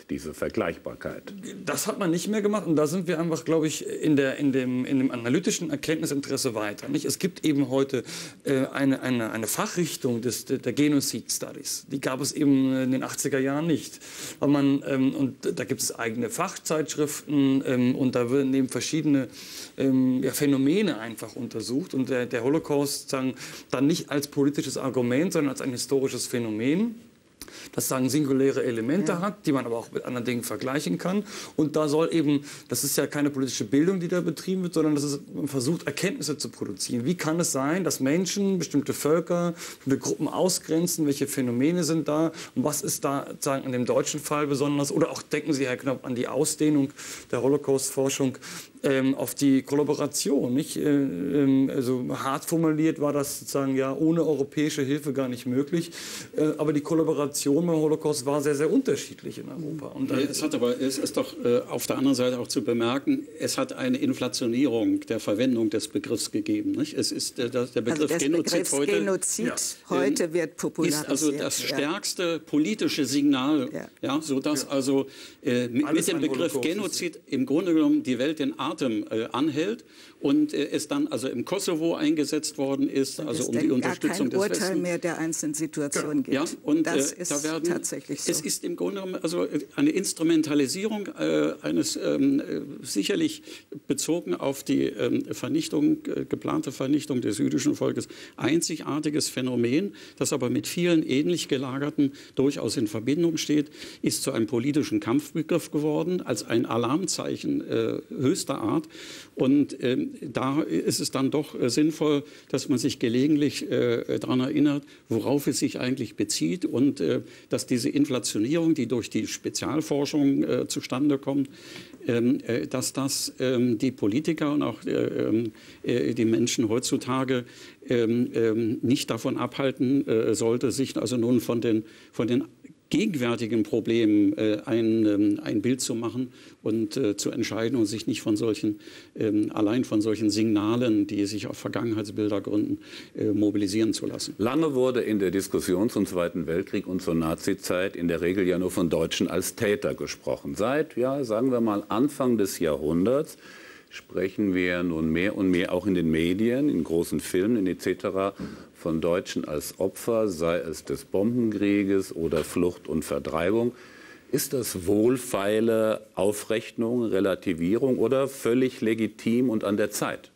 diese Vergleichbarkeit. Das hat man nicht mehr gemacht und da sind wir einfach, glaube ich, in, der, in, dem, in dem analytischen Erkenntnisinteresse weiter. Nicht? Es gibt eben heute äh, eine, eine, eine Fachrichtung des, der Genocide Studies. Die gab es eben in den achtziger Jahren nicht. Weil man, ähm, und da gibt es eigene Fachzeitschriften ähm, und da werden eben verschiedene ähm, ja, Phänomene einfach untersucht und der, der Holocaust sagen, dann nicht als politisches Argument, sondern als ein historisches Phänomen, das sagen singuläre Elemente ja. hat, die man aber auch mit anderen Dingen vergleichen kann. Und da soll eben, das ist ja keine politische Bildung, die da betrieben wird, sondern das ist, man versucht, Erkenntnisse zu produzieren. Wie kann es sein, dass Menschen, bestimmte Völker, bestimmte Gruppen ausgrenzen? Welche Phänomene sind da? Und was ist da, sagen, in dem deutschen Fall besonders? Oder auch denken Sie, Herr Knopp, an die Ausdehnung der Holocaust-Forschung ähm, auf die Kollaboration. Nicht? Ähm, also hart formuliert war das sozusagen ja ohne europäische Hilfe gar nicht möglich. Äh, aber die Kollaboration beim Holocaust war sehr, sehr unterschiedlich in Europa. Und es hat aber, es ist doch äh, auf der anderen Seite auch zu bemerken, es hat eine Inflationierung der Verwendung des Begriffs gegeben. Nicht? Es ist äh, der Begriff also Genozid heute, Genozid ja. heute wird popularisiert. Ist also das stärkste ja. politische Signal, ja. Ja, sodass ja. also äh, mit, mit dem Begriff Holocaust Genozid im Grunde genommen die Welt den Atem äh, anhält und äh, es dann also im Kosovo eingesetzt worden ist, und also um die Unterstützung des Westens. Urteil mehr der einzelnen Situationen ja. gibt. Ja, und das äh, ist da werden, tatsächlich so. Es ist im Grunde genommen also eine Instrumentalisierung äh, eines ähm, sicherlich bezogen auf die ähm, Vernichtung, äh, geplante Vernichtung des jüdischen Volkes, einzigartiges Phänomen, das aber mit vielen ähnlich gelagerten durchaus in Verbindung steht, ist zu einem politischen Kampfbegriff geworden, als ein Alarmzeichen äh, höchster Art. Und ähm, da ist es dann doch äh, sinnvoll, dass man sich gelegentlich äh, daran erinnert, worauf es sich eigentlich bezieht und äh, dass diese Inflationierung, die durch die Spezialforschung äh, zustande kommt, ähm, äh, dass das ähm, die Politiker und auch äh, äh, die Menschen heutzutage ähm, äh, nicht davon abhalten äh, sollte, sich also nun von den, von den gegenwärtigen Problemen äh, ein, ähm, ein Bild zu machen und äh, zu entscheiden und sich nicht von solchen, ähm, allein von solchen Signalen, die sich auf Vergangenheitsbilder gründen, äh, mobilisieren zu lassen. Lange wurde in der Diskussion zum Zweiten Weltkrieg und zur Nazizeit in der Regel ja nur von Deutschen als Täter gesprochen. Seit, ja, sagen wir mal, Anfang des Jahrhunderts sprechen wir nun mehr und mehr auch in den Medien, in großen Filmen et cetera von Deutschen als Opfer, sei es des Bombenkrieges oder Flucht und Vertreibung. Ist das wohlfeile Aufrechnung, Relativierung oder völlig legitim und an der Zeit?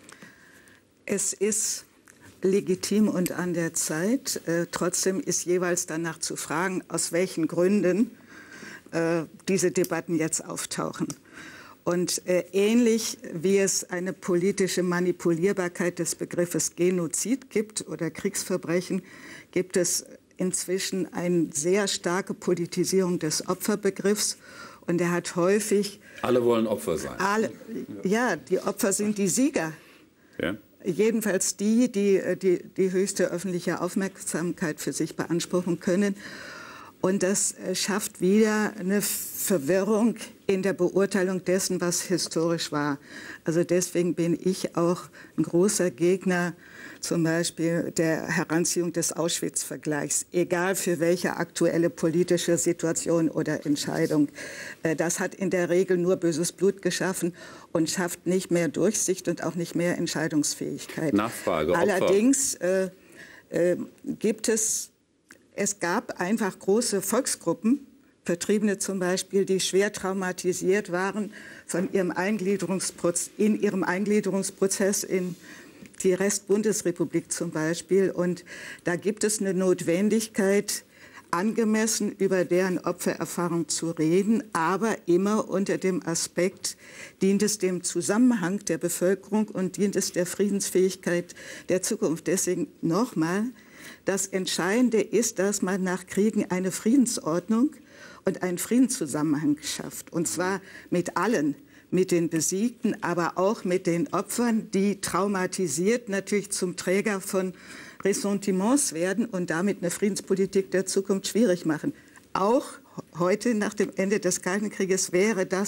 Es ist legitim und an der Zeit. Äh, trotzdem ist jeweils danach zu fragen, aus welchen Gründen äh, diese Debatten jetzt auftauchen. Und äh, ähnlich wie es eine politische Manipulierbarkeit des Begriffes Genozid gibt oder Kriegsverbrechen, gibt es inzwischen eine sehr starke Politisierung des Opferbegriffs. Und er hat häufig... Alle wollen Opfer sein. Alle, ja, die Opfer sind die Sieger. Ja. Jedenfalls die, die, die die höchste öffentliche Aufmerksamkeit für sich beanspruchen können. Und das schafft wieder eine Verwirrung in der Beurteilung dessen, was historisch war. Also deswegen bin ich auch ein großer Gegner zum Beispiel der Heranziehung des Auschwitz-Vergleichs, egal für welche aktuelle politische Situation oder Entscheidung. Das hat in der Regel nur böses Blut geschaffen und schafft nicht mehr Durchsicht und auch nicht mehr Entscheidungsfähigkeit. Nachfrage, Opfer. Allerdings äh, äh, gibt es Es gab einfach große Volksgruppen, Vertriebene zum Beispiel, die schwer traumatisiert waren von ihrem Eingliederungsprozess, in ihrem Eingliederungsprozess in die Restbundesrepublik zum Beispiel. Und da gibt es eine Notwendigkeit, angemessen über deren Opfererfahrung zu reden, aber immer unter dem Aspekt, dient es dem Zusammenhang der Bevölkerung und dient es der Friedensfähigkeit der Zukunft. Deswegen nochmal, das Entscheidende ist, dass man nach Kriegen eine Friedensordnung und einen Friedenszusammenhang schafft. Und zwar mit allen, mit den Besiegten, aber auch mit den Opfern, die traumatisiert natürlich zum Träger von Ressentiments werden und damit eine Friedenspolitik der Zukunft schwierig machen. Auch heute, nach dem Ende des Kalten Krieges, wäre das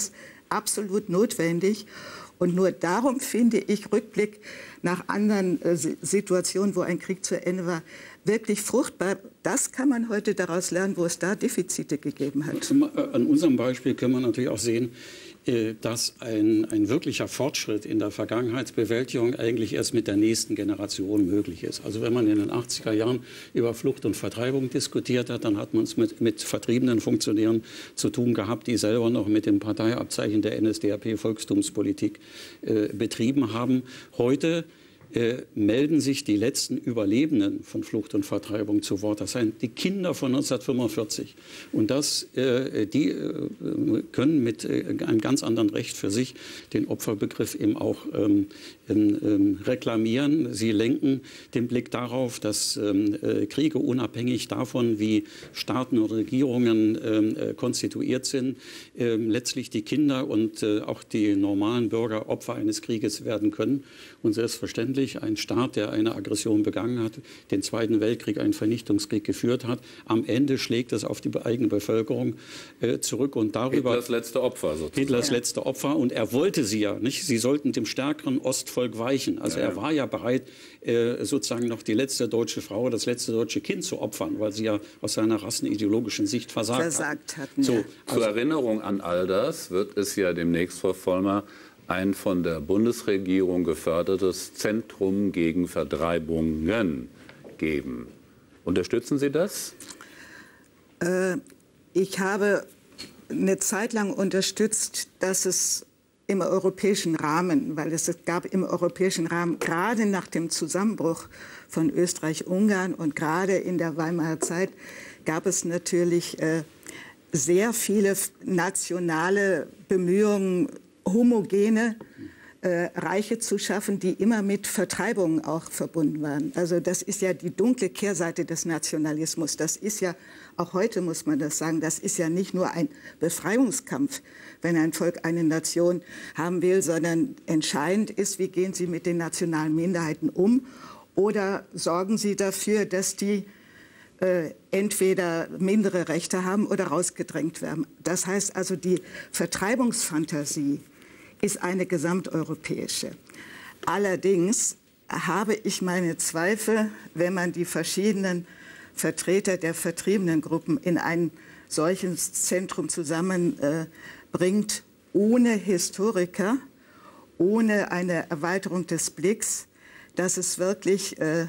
absolut notwendig. Und nur darum finde ich Rückblick nach anderen äh, Situationen, wo ein Krieg zu Ende war, wirklich fruchtbar. Das kann man heute daraus lernen, wo es da Defizite gegeben hat. An unserem Beispiel können wir natürlich auch sehen, dass ein, ein wirklicher Fortschritt in der Vergangenheitsbewältigung eigentlich erst mit der nächsten Generation möglich ist. Also wenn man in den achtziger Jahren über Flucht und Vertreibung diskutiert hat, dann hat man es mit, mit vertriebenen Funktionären zu tun gehabt, die selber noch mit dem Parteiabzeichen der N S D A P Volkstumspolitik äh, betrieben haben. Heute Äh, melden sich die letzten Überlebenden von Flucht und Vertreibung zu Wort. Das sind die Kinder von neunzehnhundertfünfundvierzig. Und das, äh, die äh, können mit äh, einem ganz anderen Recht für sich den Opferbegriff eben auch ähm, ähm, reklamieren. Sie lenken den Blick darauf, dass ähm, äh, Kriege unabhängig davon, wie Staaten und Regierungen äh, konstituiert sind, äh, letztlich die Kinder und äh, auch die normalen Bürger Opfer eines Krieges werden können. Und selbstverständlich ein Staat, der eine Aggression begangen hat, den Zweiten Weltkrieg, einen Vernichtungskrieg geführt hat, am Ende schlägt es auf die eigene Bevölkerung äh, zurück. Und darüber Hitlers letzte Opfer sozusagen. Hitlers ja. letzte Opfer. Und er wollte sie ja nicht. Sie sollten dem stärkeren Ostvolk weichen. Also ja, ja. er war ja bereit, äh, sozusagen noch die letzte deutsche Frau, das letzte deutsche Kind zu opfern, weil sie ja aus seiner rassenideologischen Sicht versagt, versagt hat. hatten. So, ja. also Zur Erinnerung an all das wird es ja demnächst, Frau Vollmer, ein von der Bundesregierung gefördertes Zentrum gegen Vertreibungen geben. Unterstützen Sie das? Äh, ich habe eine Zeit lang unterstützt, dass es im europäischen Rahmen, weil es gab im europäischen Rahmen, gerade nach dem Zusammenbruch von Österreich-Ungarn und gerade in der Weimarer Zeit, gab es natürlich äh, sehr viele nationale Bemühungen, homogene äh, Reiche zu schaffen, die immer mit Vertreibungen auch verbunden waren. Also das ist ja die dunkle Kehrseite des Nationalismus. Das ist ja, auch heute muss man das sagen, das ist ja nicht nur ein Befreiungskampf, wenn ein Volk eine Nation haben will, sondern entscheidend ist, wie gehen Sie mit den nationalen Minderheiten um oder sorgen Sie dafür, dass die äh, entweder mindere Rechte haben oder rausgedrängt werden. Das heißt also, die Vertreibungsfantasie ist eine gesamteuropäische. Allerdings habe ich meine Zweifel, wenn man die verschiedenen Vertreter der vertriebenen Gruppen in ein solches Zentrum zusammenbringt, äh, ohne Historiker, ohne eine Erweiterung des Blicks, dass es wirklich äh,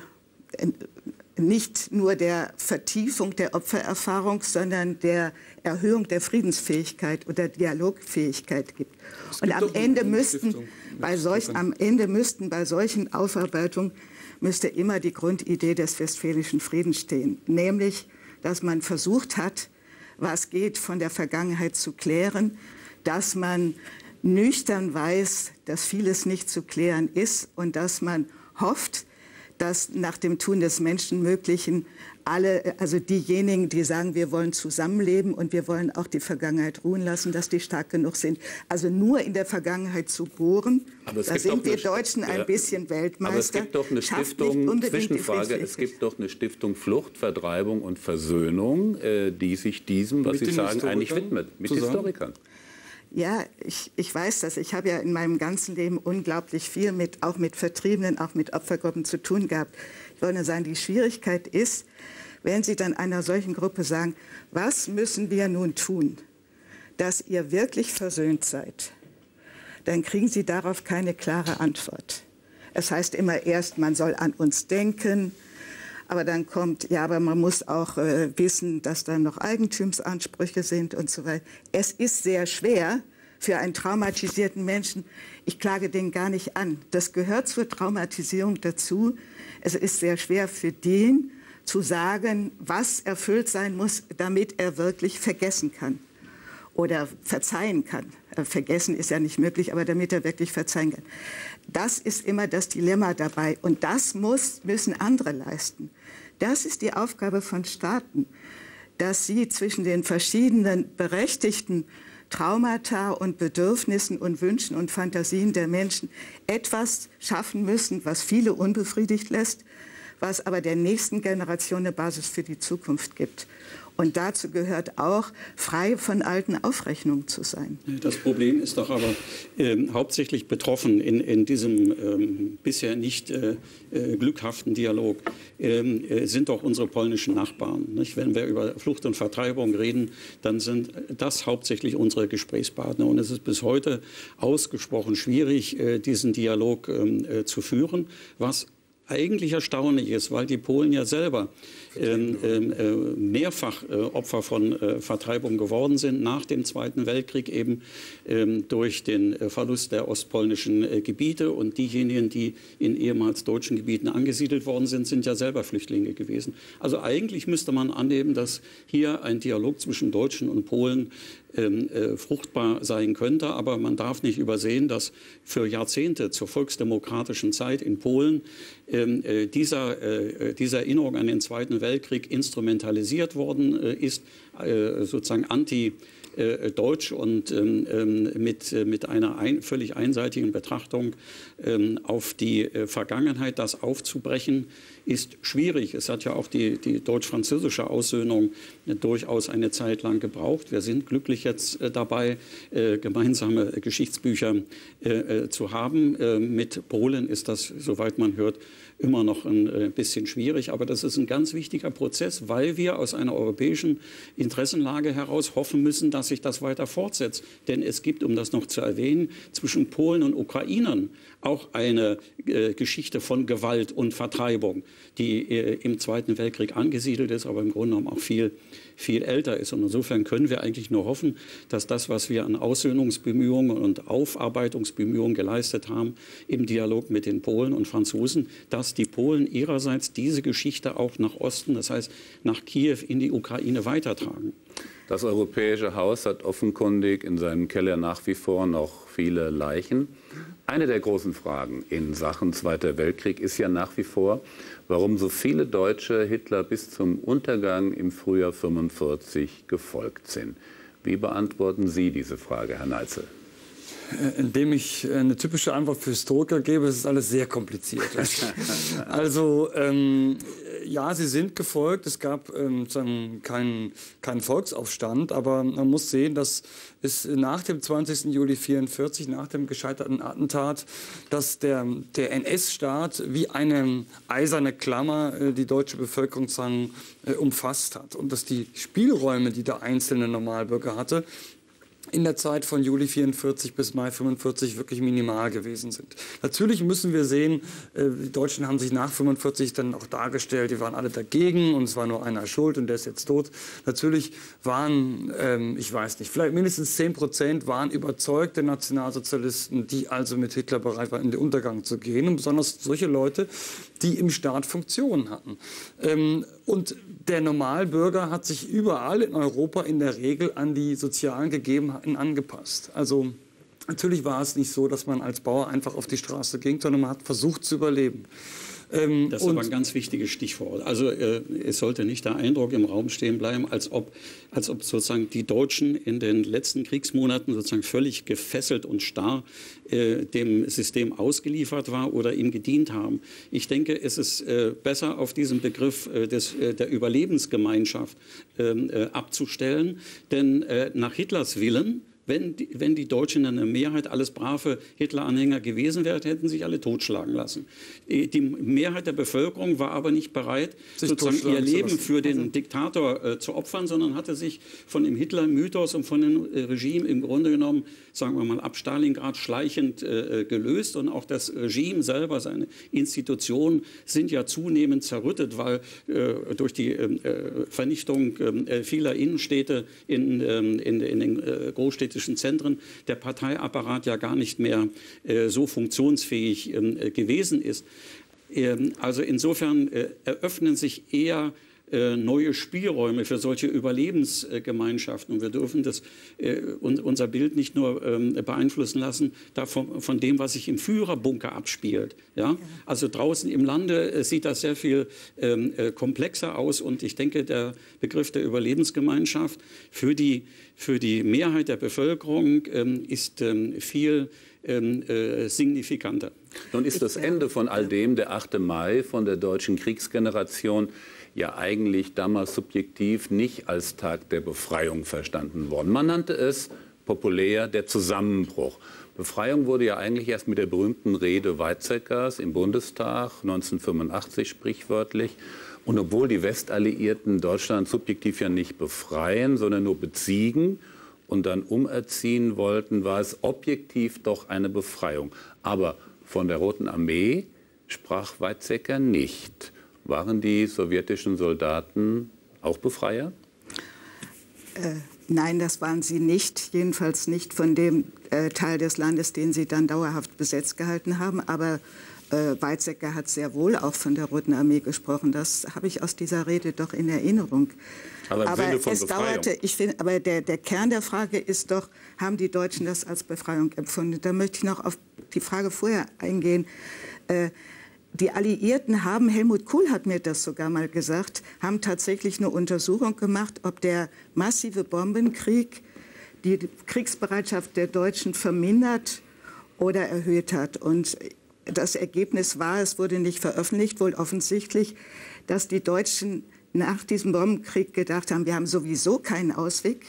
nicht nur der Vertiefung der Opfererfahrung, sondern der Erhöhung der Friedensfähigkeit oder Dialogfähigkeit gibt. Und am Ende müssten bei solchen, am Ende müssten bei solchen Aufarbeitungen müsste immer die Grundidee des Westfälischen Friedens stehen, nämlich, dass man versucht hat, was geht, von der Vergangenheit zu klären, dass man nüchtern weiß, dass vieles nicht zu klären ist und dass man hofft, dass nach dem Tun des Menschenmöglichen alle, also diejenigen, die sagen, wir wollen zusammenleben und wir wollen auch die Vergangenheit ruhen lassen, dass die stark genug sind. Also nur in der Vergangenheit zu bohren, da sind wir Deutschen ein bisschen Weltmeister. Aber es gibt doch eine Stiftung, Zwischenfrage, es gibt doch eine Stiftung Flucht, Vertreibung und Versöhnung, die sich diesem, was Sie sagen, eigentlich widmet, mit Historikern. Ja, ich, ich weiß das. Ich habe ja in meinem ganzen Leben unglaublich viel mit, auch mit Vertriebenen, auch mit Opfergruppen zu tun gehabt. Ich wollte nur sagen, die Schwierigkeit ist, wenn Sie dann einer solchen Gruppe sagen, was müssen wir nun tun, dass ihr wirklich versöhnt seid, dann kriegen Sie darauf keine klare Antwort. Es heißt immer erst, man soll an uns denken, aber dann kommt, ja, aber man muss auch äh, wissen, dass da noch Eigentumsansprüche sind und so weiter. Es ist sehr schwer für einen traumatisierten Menschen. Ich klage den gar nicht an. Das gehört zur Traumatisierung dazu. Es ist sehr schwer für den zu sagen, was erfüllt sein muss, damit er wirklich vergessen kann oder verzeihen kann. Vergessen ist ja nicht möglich, aber damit er wirklich verzeihen kann. Das ist immer das Dilemma dabei. Und das muss, müssen andere leisten. Das ist die Aufgabe von Staaten, dass sie zwischen den verschiedenen berechtigten Traumata und Bedürfnissen und Wünschen und Fantasien der Menschen etwas schaffen müssen, was viele unbefriedigt lässt, was aber der nächsten Generation eine Basis für die Zukunft gibt. Und dazu gehört auch, frei von alten Aufrechnungen zu sein. Das Problem ist doch aber äh, hauptsächlich betroffen in, in diesem ähm, bisher nicht äh, äh, glückhaften Dialog, ähm, äh, sind doch unsere polnischen Nachbarn. Nicht? Wenn wir über Flucht und Vertreibung reden, dann sind das hauptsächlich unsere Gesprächspartner. Und es ist bis heute ausgesprochen schwierig, äh, diesen Dialog äh, zu führen, was eigentlich erstaunlich ist, weil die Polen ja selber ähm, äh, mehrfach äh, Opfer von äh, Vertreibung geworden sind, nach dem Zweiten Weltkrieg eben ähm, durch den äh, Verlust der ostpolnischen äh, Gebiete. Und diejenigen, die in ehemals deutschen Gebieten angesiedelt worden sind, sind ja selber Flüchtlinge gewesen. Also eigentlich müsste man annehmen, dass hier ein Dialog zwischen Deutschen und Polen Ähm, äh, fruchtbar sein könnte. Aber man darf nicht übersehen, dass für Jahrzehnte zur volksdemokratischen Zeit in Polen ähm, äh, dieser, äh, diese Erinnerung an den Zweiten Weltkrieg instrumentalisiert worden äh, ist, äh, sozusagen anti Äh, deutsch und ähm, mit, äh, mit einer ein, völlig einseitigen Betrachtung ähm, auf die äh, Vergangenheit, das aufzubrechen, ist schwierig. Es hat ja auch die, die deutsch-französische Aussöhnung äh, durchaus eine Zeit lang gebraucht. Wir sind glücklich jetzt äh, dabei, äh, gemeinsame Geschichtsbücher äh, zu haben. Äh, mit Polen ist das, soweit man hört, immer noch ein äh, bisschen schwierig. Aber das ist ein ganz wichtiger Prozess, weil wir aus einer europäischen Interessenlage heraus hoffen müssen, dass sich das weiter fortsetzt. Denn es gibt, um das noch zu erwähnen, zwischen Polen und Ukrainern auch eine äh, Geschichte von Gewalt und Vertreibung, die äh, im Zweiten Weltkrieg angesiedelt ist, aber im Grunde genommen auch viel, viel älter ist. Und insofern können wir eigentlich nur hoffen, dass das, was wir an Aussöhnungsbemühungen und Aufarbeitungsbemühungen geleistet haben im Dialog mit den Polen und Franzosen, dass die Polen ihrerseits diese Geschichte auch nach Osten, das heißt nach Kiew in die Ukraine weitertragen. Das Europäische Haus hat offenkundig in seinem Keller nach wie vor noch viele Leichen. Eine der großen Fragen in Sachen Zweiter Weltkrieg ist ja nach wie vor, warum so viele Deutsche Hitler bis zum Untergang im Frühjahr fünfundvierzig gefolgt sind. Wie beantworten Sie diese Frage, Herr Neitzel? Indem ich eine typische Antwort für Historiker gebe, ist es alles sehr kompliziert. Also ähm, ja, sie sind gefolgt. Es gab ähm, keinen keinen Volksaufstand, aber man muss sehen, dass es nach dem zwanzigsten Juli neunzehnhundertvierundvierzig, nach dem gescheiterten Attentat, dass der, der N S-Staat wie eine eiserne Klammer äh, die deutsche Bevölkerung sagen, äh, umfasst hat und dass die Spielräume, die der einzelne Normalbürger hatte, in der Zeit von Juli vierundvierzig bis Mai fünfundvierzig wirklich minimal gewesen sind. Natürlich müssen wir sehen, äh, die Deutschen haben sich nach fünfundvierzig dann auch dargestellt, die waren alle dagegen und es war nur einer schuld und der ist jetzt tot. Natürlich waren, ähm, ich weiß nicht, vielleicht mindestens zehn Prozent waren überzeugte Nationalsozialisten, die also mit Hitler bereit waren, in den Untergang zu gehen. Und besonders solche Leute, die im Staat Funktionen hatten. Ähm, und der Normalbürger hat sich überall in Europa in der Regel an die sozialen Gegebenheiten angepasst. Also natürlich war es nicht so, dass man als Bauer einfach auf die Straße ging, sondern man hat versucht zu überleben. Ähm, das ist aber ein ganz wichtiges Stichwort. Also äh, es sollte nicht der Eindruck im Raum stehen bleiben, als ob, als ob sozusagen die Deutschen in den letzten Kriegsmonaten sozusagen völlig gefesselt und starr äh, dem System ausgeliefert war oder ihm gedient haben. Ich denke, es ist äh, besser, auf diesen Begriff äh, des, äh, der Überlebensgemeinschaft äh, abzustellen, denn äh, nach Hitlers Willen, Wenn die, wenn die Deutschen in der Mehrheit alles brave Hitler-Anhänger gewesen wären, hätten sich alle totschlagen lassen. Die Mehrheit der Bevölkerung war aber nicht bereit, sich sozusagen ihr Leben für den also. Diktator äh, zu opfern, sondern hatte sich von dem Hitler-Mythos und von dem äh, Regime im Grunde genommen, sagen wir mal, ab Stalingrad schleichend äh, gelöst. Und auch das Regime selber, seine Institutionen sind ja zunehmend zerrüttet, weil äh, durch die äh, Vernichtung äh, vieler Innenstädte in, äh, in, in den äh, Großstädten Zentren der Parteiapparat ja gar nicht mehr äh, so funktionsfähig äh, gewesen ist. Ähm, also insofern äh, eröffnen sich eher äh, neue Spielräume für solche Überlebensgemeinschaften. Und wir dürfen das, äh, un, unser Bild nicht nur ähm, beeinflussen lassen davon, von dem, was sich im Führerbunker abspielt. Ja? Also draußen im Lande äh, sieht das sehr viel ähm, äh, komplexer aus. Und ich denke, der Begriff der Überlebensgemeinschaft für die, für die Mehrheit der Bevölkerung ähm, ist ähm, viel ähm, äh, signifikanter. Nun ist das Ende von all dem, der achte Mai, von der deutschen Kriegsgeneration ja eigentlich damals subjektiv nicht als Tag der Befreiung verstanden worden. Man nannte es populär der Zusammenbruch. Befreiung wurde ja eigentlich erst mit der berühmten Rede Weizsäckers im Bundestag neunzehnhundertfünfundachtzig sprichwörtlich. Und obwohl die Westalliierten Deutschland subjektiv ja nicht befreien, sondern nur beziehen und dann umerziehen wollten, war es objektiv doch eine Befreiung. Aber von der Roten Armee sprach Weizsäcker nicht. Waren die sowjetischen Soldaten auch Befreier? Äh, nein, das waren sie nicht. Jedenfalls nicht von dem äh, Teil des Landes, den sie dann dauerhaft besetzt gehalten haben. Aber äh, Weizsäcker hat sehr wohl auch von der Roten Armee gesprochen. Das habe ich aus dieser Rede doch in Erinnerung. Aber, im aber Sinne von es Befreiung. dauerte, ich finde, aber der, der Kern der Frage ist doch, haben die Deutschen das als Befreiung empfunden? Da möchte ich noch auf die Frage vorher eingehen. Äh, Die Alliierten haben, Helmut Kohl hat mir das sogar mal gesagt, haben tatsächlich eine Untersuchung gemacht, ob der massive Bombenkrieg die Kriegsbereitschaft der Deutschen vermindert oder erhöht hat. Und das Ergebnis war, es wurde nicht veröffentlicht, wohl offensichtlich, dass die Deutschen nach diesem Bombenkrieg gedacht haben, wir haben sowieso keinen Ausweg.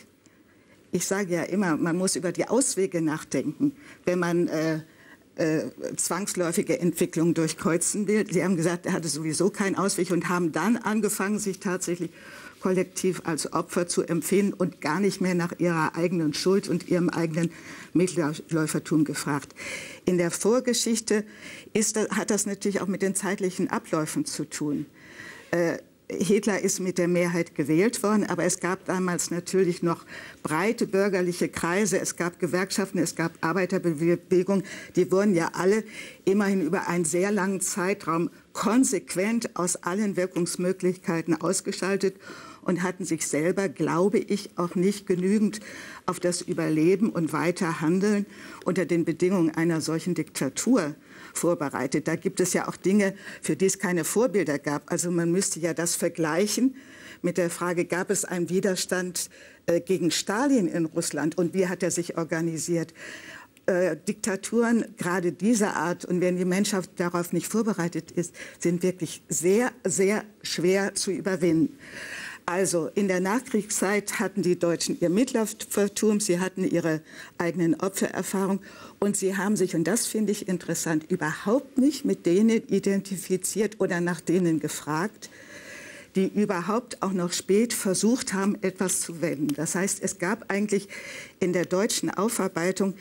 Ich sage ja immer, man muss über die Auswege nachdenken, wenn man äh, Äh, zwangsläufige Entwicklung durchkreuzen will. Sie haben gesagt, er hatte sowieso keinen Ausweg und haben dann angefangen, sich tatsächlich kollektiv als Opfer zu empfinden und gar nicht mehr nach ihrer eigenen Schuld und ihrem eigenen Mitläufertum gefragt. In der Vorgeschichte ist, hat das natürlich auch mit den zeitlichen Abläufen zu tun. Äh, Hitler ist mit der Mehrheit gewählt worden, aber es gab damals natürlich noch breite bürgerliche Kreise, es gab Gewerkschaften, es gab Arbeiterbewegungen, die wurden ja alle immerhin über einen sehr langen Zeitraum konsequent aus allen Wirkungsmöglichkeiten ausgeschaltet und hatten sich selber, glaube ich, auch nicht genügend auf das Überleben und Weiterhandeln unter den Bedingungen einer solchen Diktatur vorbereitet. Da gibt es ja auch Dinge, für die es keine Vorbilder gab. Also man müsste ja das vergleichen mit der Frage, gab es einen Widerstand äh, gegen Stalin in Russland und wie hat er sich organisiert? Äh, Diktaturen gerade dieser Art und wenn die Menschheit darauf nicht vorbereitet ist, sind wirklich sehr, sehr schwer zu überwinden. Also in der Nachkriegszeit hatten die Deutschen ihr Mitläufertum, sie hatten ihre eigenen Opfererfahrungen und sie haben sich, und das finde ich interessant, überhaupt nicht mit denen identifiziert oder nach denen gefragt, die überhaupt auch noch spät versucht haben, etwas zu wenden. Das heißt, es gab eigentlich in der deutschen Aufarbeitung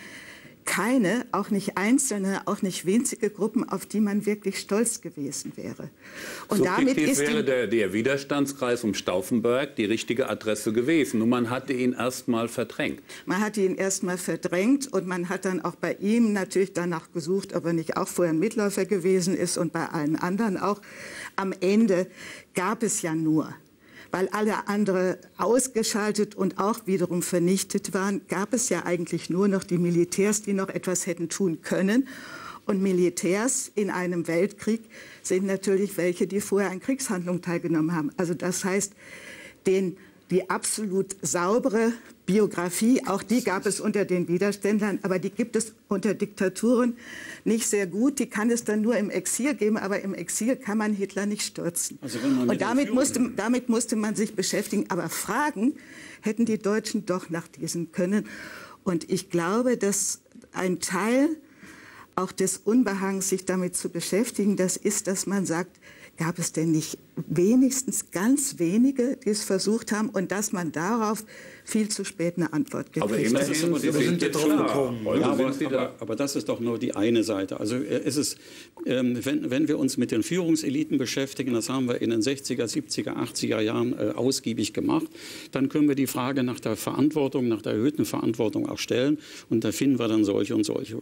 keine, auch nicht einzelne, auch nicht winzige Gruppen, auf die man wirklich stolz gewesen wäre. Und Subjektiv damit ist wäre der, der Widerstandskreis um Stauffenberg die richtige Adresse gewesen. Nur man hatte ihn erst mal verdrängt. Man hatte ihn erst mal verdrängt und man hat dann auch bei ihm natürlich danach gesucht, ob er nicht auch vorher ein Mitläufer gewesen ist und bei allen anderen auch. Am Ende gab es ja nur, weil alle andere ausgeschaltet und auch wiederum vernichtet waren, gab es ja eigentlich nur noch die Militärs, die noch etwas hätten tun können. Und Militärs in einem Weltkrieg sind natürlich welche, die vorher an Kriegshandlungen teilgenommen haben. Also das heißt, den, die absolut saubere Biografie, auch die gab es unter den Widerständlern, aber die gibt es unter Diktaturen nicht sehr gut. Die kann es dann nur im Exil geben, aber im Exil kann man Hitler nicht stürzen. Also und damit musste, damit musste man sich beschäftigen. Aber fragen hätten die Deutschen doch nach diesen können. Und ich glaube, dass ein Teil auch des Unbehangs, sich damit zu beschäftigen, das ist, dass man sagt, gab es denn nicht wenigstens ganz wenige, die es versucht haben und dass man darauf viel zu spät eine Antwort gekriegt hat. Aber immerhin sind Sie sind jetzt drauf gekommen. Ja, aber, aber, aber das ist doch nur die eine Seite. Also es ist, ähm, wenn, wenn wir uns mit den Führungseliten beschäftigen, das haben wir in den sechziger, siebziger, achtziger Jahren äh, ausgiebig gemacht, dann können wir die Frage nach der Verantwortung, nach der erhöhten Verantwortung auch stellen und da finden wir dann solche und solche.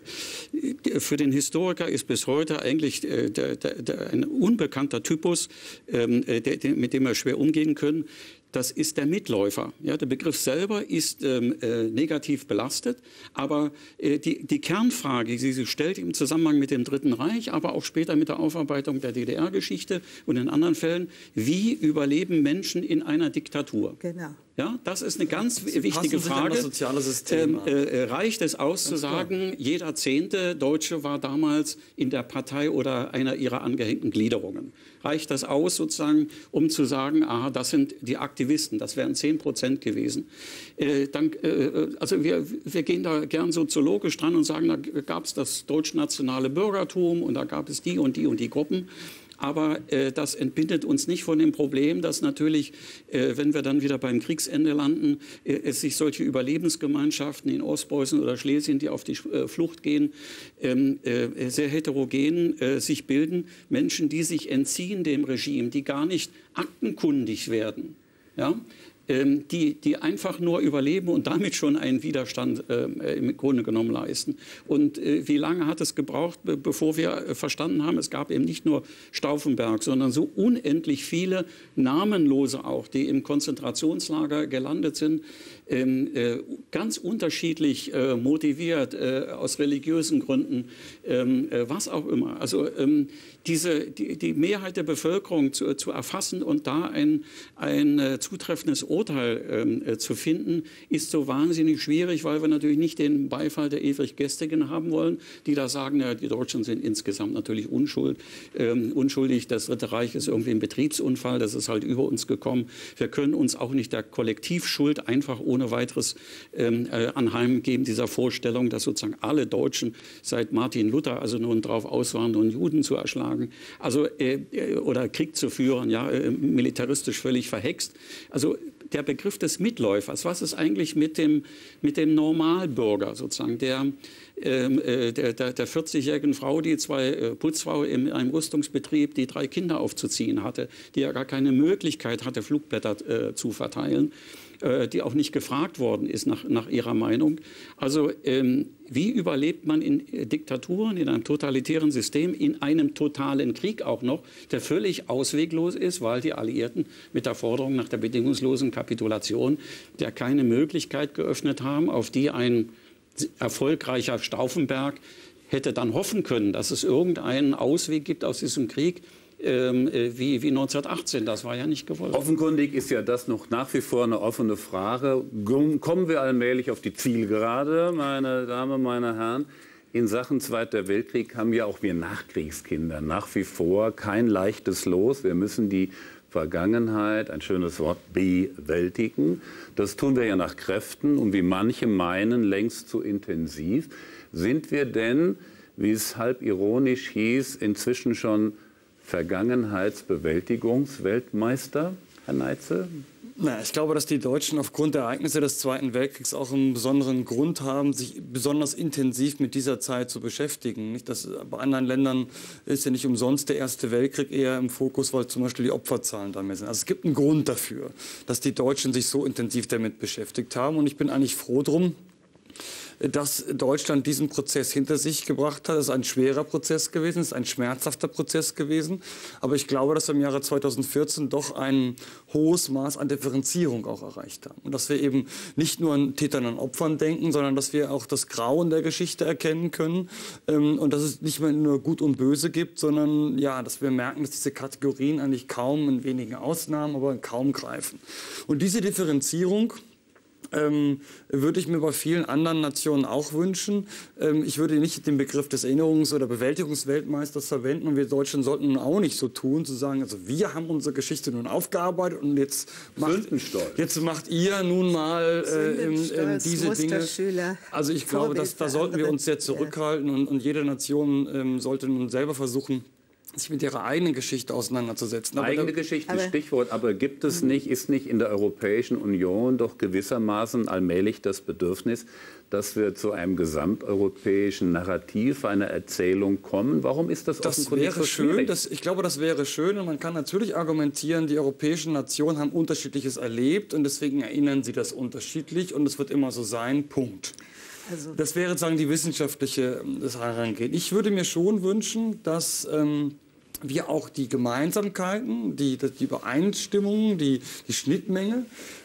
Für den Historiker ist bis heute eigentlich äh, der, der, der, ein unbekannter Typus, ähm, der, der, mit dem wir schwer umgehen können. Das ist der Mitläufer. Ja, der Begriff selber ist ähm, äh, negativ belastet, aber äh, die, die Kernfrage, die sie stellt im Zusammenhang mit dem Dritten Reich, aber auch später mit der Aufarbeitung der D D R-Geschichte und in anderen Fällen, wie überleben Menschen in einer Diktatur? Genau. Ja, das ist eine ganz Sie wichtige passen sich Frage. an das soziale System ähm, äh, reicht es aus zu sagen, jeder zehnte Deutsche war damals in der Partei oder einer ihrer angehängten Gliederungen? Reicht das aus, sozusagen, um zu sagen, aha, das sind die Aktivisten, das wären zehn Prozent gewesen? Äh, dann, äh, also wir, wir gehen da gern soziologisch dran und sagen, da gab es das deutschnationale Bürgertum und da gab es die und die und die Gruppen. Aber äh, das entbindet uns nicht von dem Problem, dass natürlich, äh, wenn wir dann wieder beim Kriegsende landen, äh, es sich solche Überlebensgemeinschaften in Ostpreußen oder Schlesien, die auf die äh, Flucht gehen, ähm, äh, sehr heterogen äh, sich bilden. Menschen, die sich entziehen dem Regime, die gar nicht aktenkundig werden. Ja? Die, die einfach nur überleben und damit schon einen Widerstand äh, im Grunde genommen leisten. Und äh, wie lange hat es gebraucht, be bevor wir äh, verstanden haben, es gab eben nicht nur Stauffenberg, sondern so unendlich viele Namenlose auch, die im Konzentrationslager gelandet sind, ähm, äh, ganz unterschiedlich äh, motiviert, äh, aus religiösen Gründen, ähm, äh, was auch immer. Also ähm, diese, die, die Mehrheit der Bevölkerung zu, zu erfassen und da ein, ein äh, zutreffendes Urteil ähm, äh, zu finden, ist so wahnsinnig schwierig, weil wir natürlich nicht den Beifall der ewig Gestigen haben wollen, die da sagen, ja, die Deutschen sind insgesamt natürlich unschuld, ähm, unschuldig, das Dritte Reich ist irgendwie ein Betriebsunfall, das ist halt über uns gekommen. Wir können uns auch nicht der Kollektivschuld einfach ohne weiteres ähm, äh, anheimgeben, dieser Vorstellung, dass sozusagen alle Deutschen seit Martin Luther also nun drauf aus waren, nun Juden zu erschlagen. Also, äh, oder Krieg zu führen, ja, äh, militaristisch völlig verhext. Also der Begriff des Mitläufers, was ist eigentlich mit dem, mit dem Normalbürger sozusagen, der, äh, der, der, der vierzigjährigen Frau, die zwei äh, Putzfrau in einem Rüstungsbetrieb, die drei Kinder aufzuziehen hatte, die ja gar keine Möglichkeit hatte, Flugblätter äh, zu verteilen, äh, die auch nicht gefragt worden ist nach, nach ihrer Meinung. Also ähm, wie überlebt man in Diktaturen, in einem totalitären System, in einem totalen Krieg auch noch, der völlig ausweglos ist, weil die Alliierten mit der Forderung nach der bedingungslosen Kapitulation der keine Möglichkeit geöffnet haben, auf die ein erfolgreicher Stauffenberg hätte dann hoffen können, dass es irgendeinen Ausweg gibt aus diesem Krieg, ähm, wie, wie neunzehnhundertachtzehn. Das war ja nicht gewollt. Offenkundig ist ja das noch nach wie vor eine offene Frage. Kommen wir allmählich auf die Zielgerade, meine Damen, meine Herren? In Sachen Zweiter Weltkrieg haben ja auch wir Nachkriegskinder nach wie vor kein leichtes Los. Wir müssen die Vergangenheit, ein schönes Wort, bewältigen. Das tun wir ja nach Kräften und wie manche meinen, längst zu intensiv. Sind wir denn, wie es halb ironisch hieß, inzwischen schon Vergangenheitsbewältigungsweltmeister, Herr Neitzel? Na, ich glaube, dass die Deutschen aufgrund der Ereignisse des Zweiten Weltkriegs auch einen besonderen Grund haben, sich besonders intensiv mit dieser Zeit zu beschäftigen. Nicht, dass bei anderen Ländern ist ja nicht umsonst der Erste Weltkrieg eher im Fokus, weil zum Beispiel die Opferzahlen damit sind. Also es gibt einen Grund dafür, dass die Deutschen sich so intensiv damit beschäftigt haben. Und ich bin eigentlich froh drum, dass Deutschland diesen Prozess hinter sich gebracht hat. Es ist ein schwerer Prozess gewesen, es ist ein schmerzhafter Prozess gewesen. Aber ich glaube, dass wir im Jahre zweitausendvierzehn doch ein hohes Maß an Differenzierung auch erreicht haben. Und dass wir eben nicht nur an Tätern und Opfern denken, sondern dass wir auch das Grauen der Geschichte erkennen können. Und dass es nicht mehr nur Gut und Böse gibt, sondern ja, dass wir merken, dass diese Kategorien eigentlich kaum, in wenigen Ausnahmen, aber kaum greifen. Und diese Differenzierung Ähm, würde ich mir bei vielen anderen Nationen auch wünschen. Ähm, ich würde nicht den Begriff des Erinnerungs- oder Bewältigungsweltmeisters verwenden und wir Deutschen sollten nun auch nicht so tun, zu sagen, also wir haben unsere Geschichte nun aufgearbeitet und jetzt macht, jetzt macht ihr nun mal äh, in, in diese Dinge. Also ich glaube, dass, da sollten wir uns sehr zurückhalten und, und jede Nation ähm, sollte nun selber versuchen, sich mit ihrer eigenen Geschichte auseinanderzusetzen. Aber Eigene Geschichte, aber Stichwort. Aber gibt es nicht, ist nicht in der Europäischen Union doch gewissermaßen allmählich das Bedürfnis, dass wir zu einem gesamteuropäischen Narrativ, einer Erzählung kommen? Warum ist das offenkundig so schwierig? Das wäre schön. Das, ich glaube, das wäre schön. Und man kann natürlich argumentieren, die europäischen Nationen haben Unterschiedliches erlebt und deswegen erinnern sie das unterschiedlich und es wird immer so sein. Punkt. Also das wäre sozusagen die wissenschaftliche das Herangehen. Ich würde mir schon wünschen, dass ähm, wir auch die Gemeinsamkeiten, die, die Übereinstimmungen, die, die Schnittmenge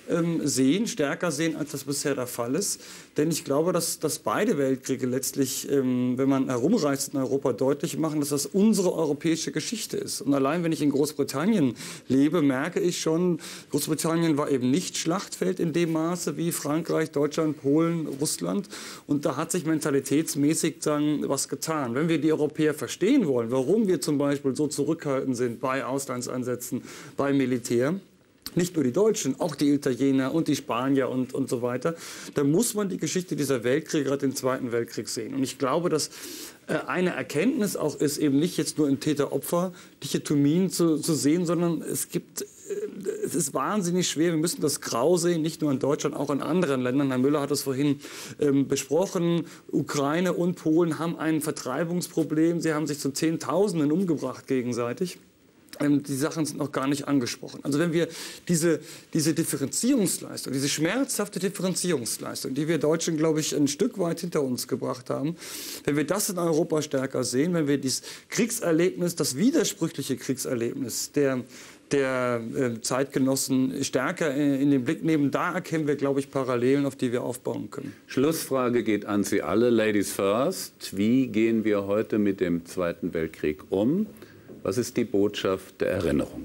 ähm, sehen, stärker sehen, als das bisher der Fall ist. Denn ich glaube, dass, dass beide Weltkriege letztlich, ähm, wenn man herumreist in Europa, deutlich machen, dass das unsere europäische Geschichte ist. Und allein, wenn ich in Großbritannien lebe, merke ich schon, Großbritannien war eben nicht Schlachtfeld in dem Maße wie Frankreich, Deutschland, Polen, Russland. Und da hat sich mentalitätsmäßig dann was getan. Wenn wir die Europäer verstehen wollen, warum wir zum Beispiel so zurückhaltend sind bei Auslandseinsätzen, bei Militär, nicht nur die Deutschen, auch die Italiener und die Spanier und, und so weiter, dann muss man die Geschichte dieser Weltkriege, gerade den Zweiten Weltkrieg, sehen. Und ich glaube, dass äh, eine Erkenntnis auch ist, eben nicht jetzt nur in Täter-Opfer-Dichotomien zu, zu sehen, sondern es gibt, äh, es ist wahnsinnig schwer, wir müssen das grau sehen, nicht nur in Deutschland, auch in anderen Ländern. Herr Müller hat es vorhin ähm, besprochen, Ukraine und Polen haben ein Vertreibungsproblem, sie haben sich zu Zehntausenden umgebracht gegenseitig. Die Sachen sind noch gar nicht angesprochen. Also wenn wir diese, diese Differenzierungsleistung, diese schmerzhafte Differenzierungsleistung, die wir Deutschen, glaube ich, ein Stück weit hinter uns gebracht haben, wenn wir das in Europa stärker sehen, wenn wir dieses Kriegserlebnis, das widersprüchliche Kriegserlebnis der, der äh, Zeitgenossen stärker in, in den Blick nehmen, da erkennen wir, glaube ich, Parallelen, auf die wir aufbauen können. Schlussfrage geht an Sie alle. Ladies first. Wie gehen wir heute mit dem Zweiten Weltkrieg um? Was ist die Botschaft der Erinnerung?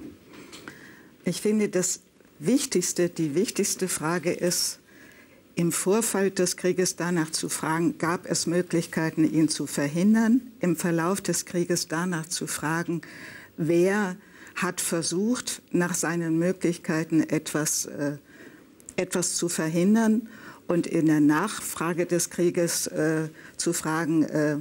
Ich finde, das Wichtigste, die wichtigste Frage ist, im Vorfeld des Krieges danach zu fragen, gab es Möglichkeiten, ihn zu verhindern? Im Verlauf des Krieges danach zu fragen, wer hat versucht, nach seinen Möglichkeiten etwas, äh, etwas zu verhindern? Und in der Nachfrage des Krieges äh, zu fragen, äh,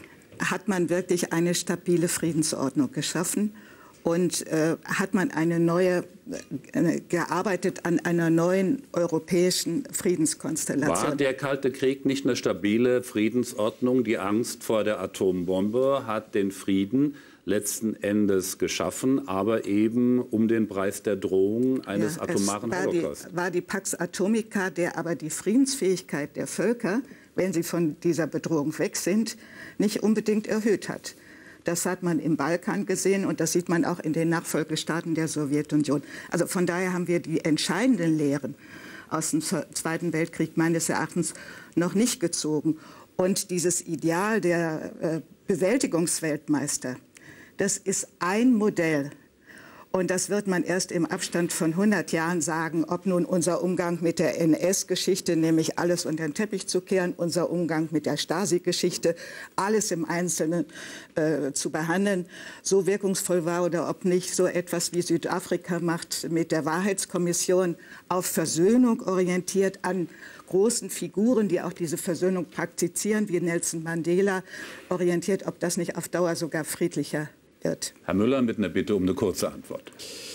hat man wirklich eine stabile Friedensordnung geschaffen und äh, hat man eine neue, äh, gearbeitet an einer neuen europäischen Friedenskonstellation. War der Kalte Krieg nicht eine stabile Friedensordnung? Die Angst vor der Atombombe hat den Frieden letzten Endes geschaffen, aber eben um den Preis der Drohung eines ja, atomaren war Holocaust. Die, war die Pax Atomica, der aber die Friedensfähigkeit der Völker, wenn sie von dieser Bedrohung weg sind, nicht unbedingt erhöht hat. Das hat man im Balkan gesehen und das sieht man auch in den Nachfolgestaaten der Sowjetunion. Also von daher haben wir die entscheidenden Lehren aus dem Zweiten Weltkrieg meines Erachtens noch nicht gezogen. Und dieses Ideal der äh, Bewältigungsweltmeister, das ist ein Modell. Und das wird man erst im Abstand von hundert Jahren sagen, ob nun unser Umgang mit der N S-Geschichte, nämlich alles unter den Teppich zu kehren, unser Umgang mit der Stasi-Geschichte, alles im Einzelnen äh, zu behandeln, so wirkungsvoll war oder ob nicht so etwas wie Südafrika macht mit der Wahrheitskommission auf Versöhnung orientiert an großen Figuren, die auch diese Versöhnung praktizieren, wie Nelson Mandela, orientiert, ob das nicht auf Dauer sogar friedlicher wird. Herr Müller mit einer Bitte um eine kurze Antwort.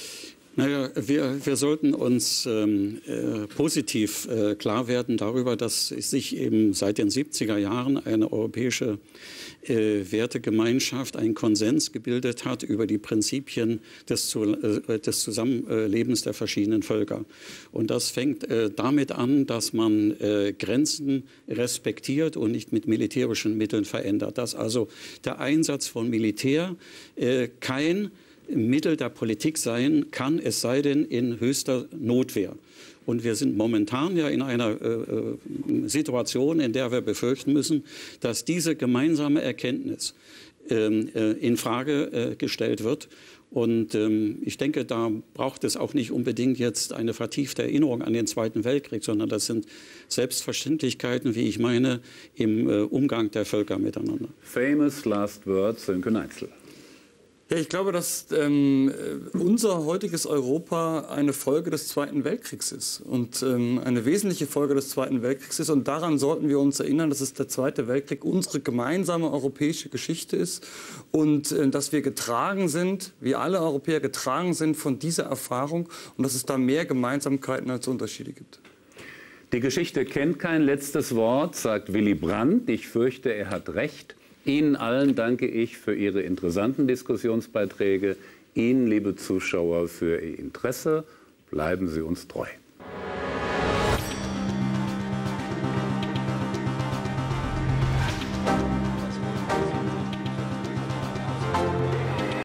Naja, wir, wir sollten uns ähm, äh, positiv äh, klar werden darüber, dass sich eben seit den siebziger Jahren eine europäische äh, Wertegemeinschaft, ein Konsens gebildet hat über die Prinzipien des, zu, äh, des Zusammenlebens der verschiedenen Völker. Und das fängt äh, damit an, dass man äh, Grenzen respektiert und nicht mit militärischen Mitteln verändert. Dass also der Einsatz von Militär äh, kein Mittel der Politik sein kann, es sei denn in höchster Notwehr. Und wir sind momentan ja in einer äh, Situation, in der wir befürchten müssen, dass diese gemeinsame Erkenntnis ähm, äh, in Frage äh, gestellt wird. Und ähm, ich denke, da braucht es auch nicht unbedingt jetzt eine vertiefte Erinnerung an den Zweiten Weltkrieg, sondern das sind Selbstverständlichkeiten, wie ich meine, im äh, Umgang der Völker miteinander. Famous last words, Sönke Neitzel. Ja, ich glaube, dass ähm, unser heutiges Europa eine Folge des Zweiten Weltkriegs ist und ähm, eine wesentliche Folge des Zweiten Weltkriegs ist. Und daran sollten wir uns erinnern, dass es der Zweite Weltkrieg unsere gemeinsame europäische Geschichte ist und äh, dass wir getragen sind, wie alle Europäer getragen sind von dieser Erfahrung und dass es da mehr Gemeinsamkeiten als Unterschiede gibt. Die Geschichte kennt kein letztes Wort, sagt Willy Brandt. Ich fürchte, er hat recht. Ihnen allen danke ich für Ihre interessanten Diskussionsbeiträge. Ihnen, liebe Zuschauer, für Ihr Interesse. Bleiben Sie uns treu.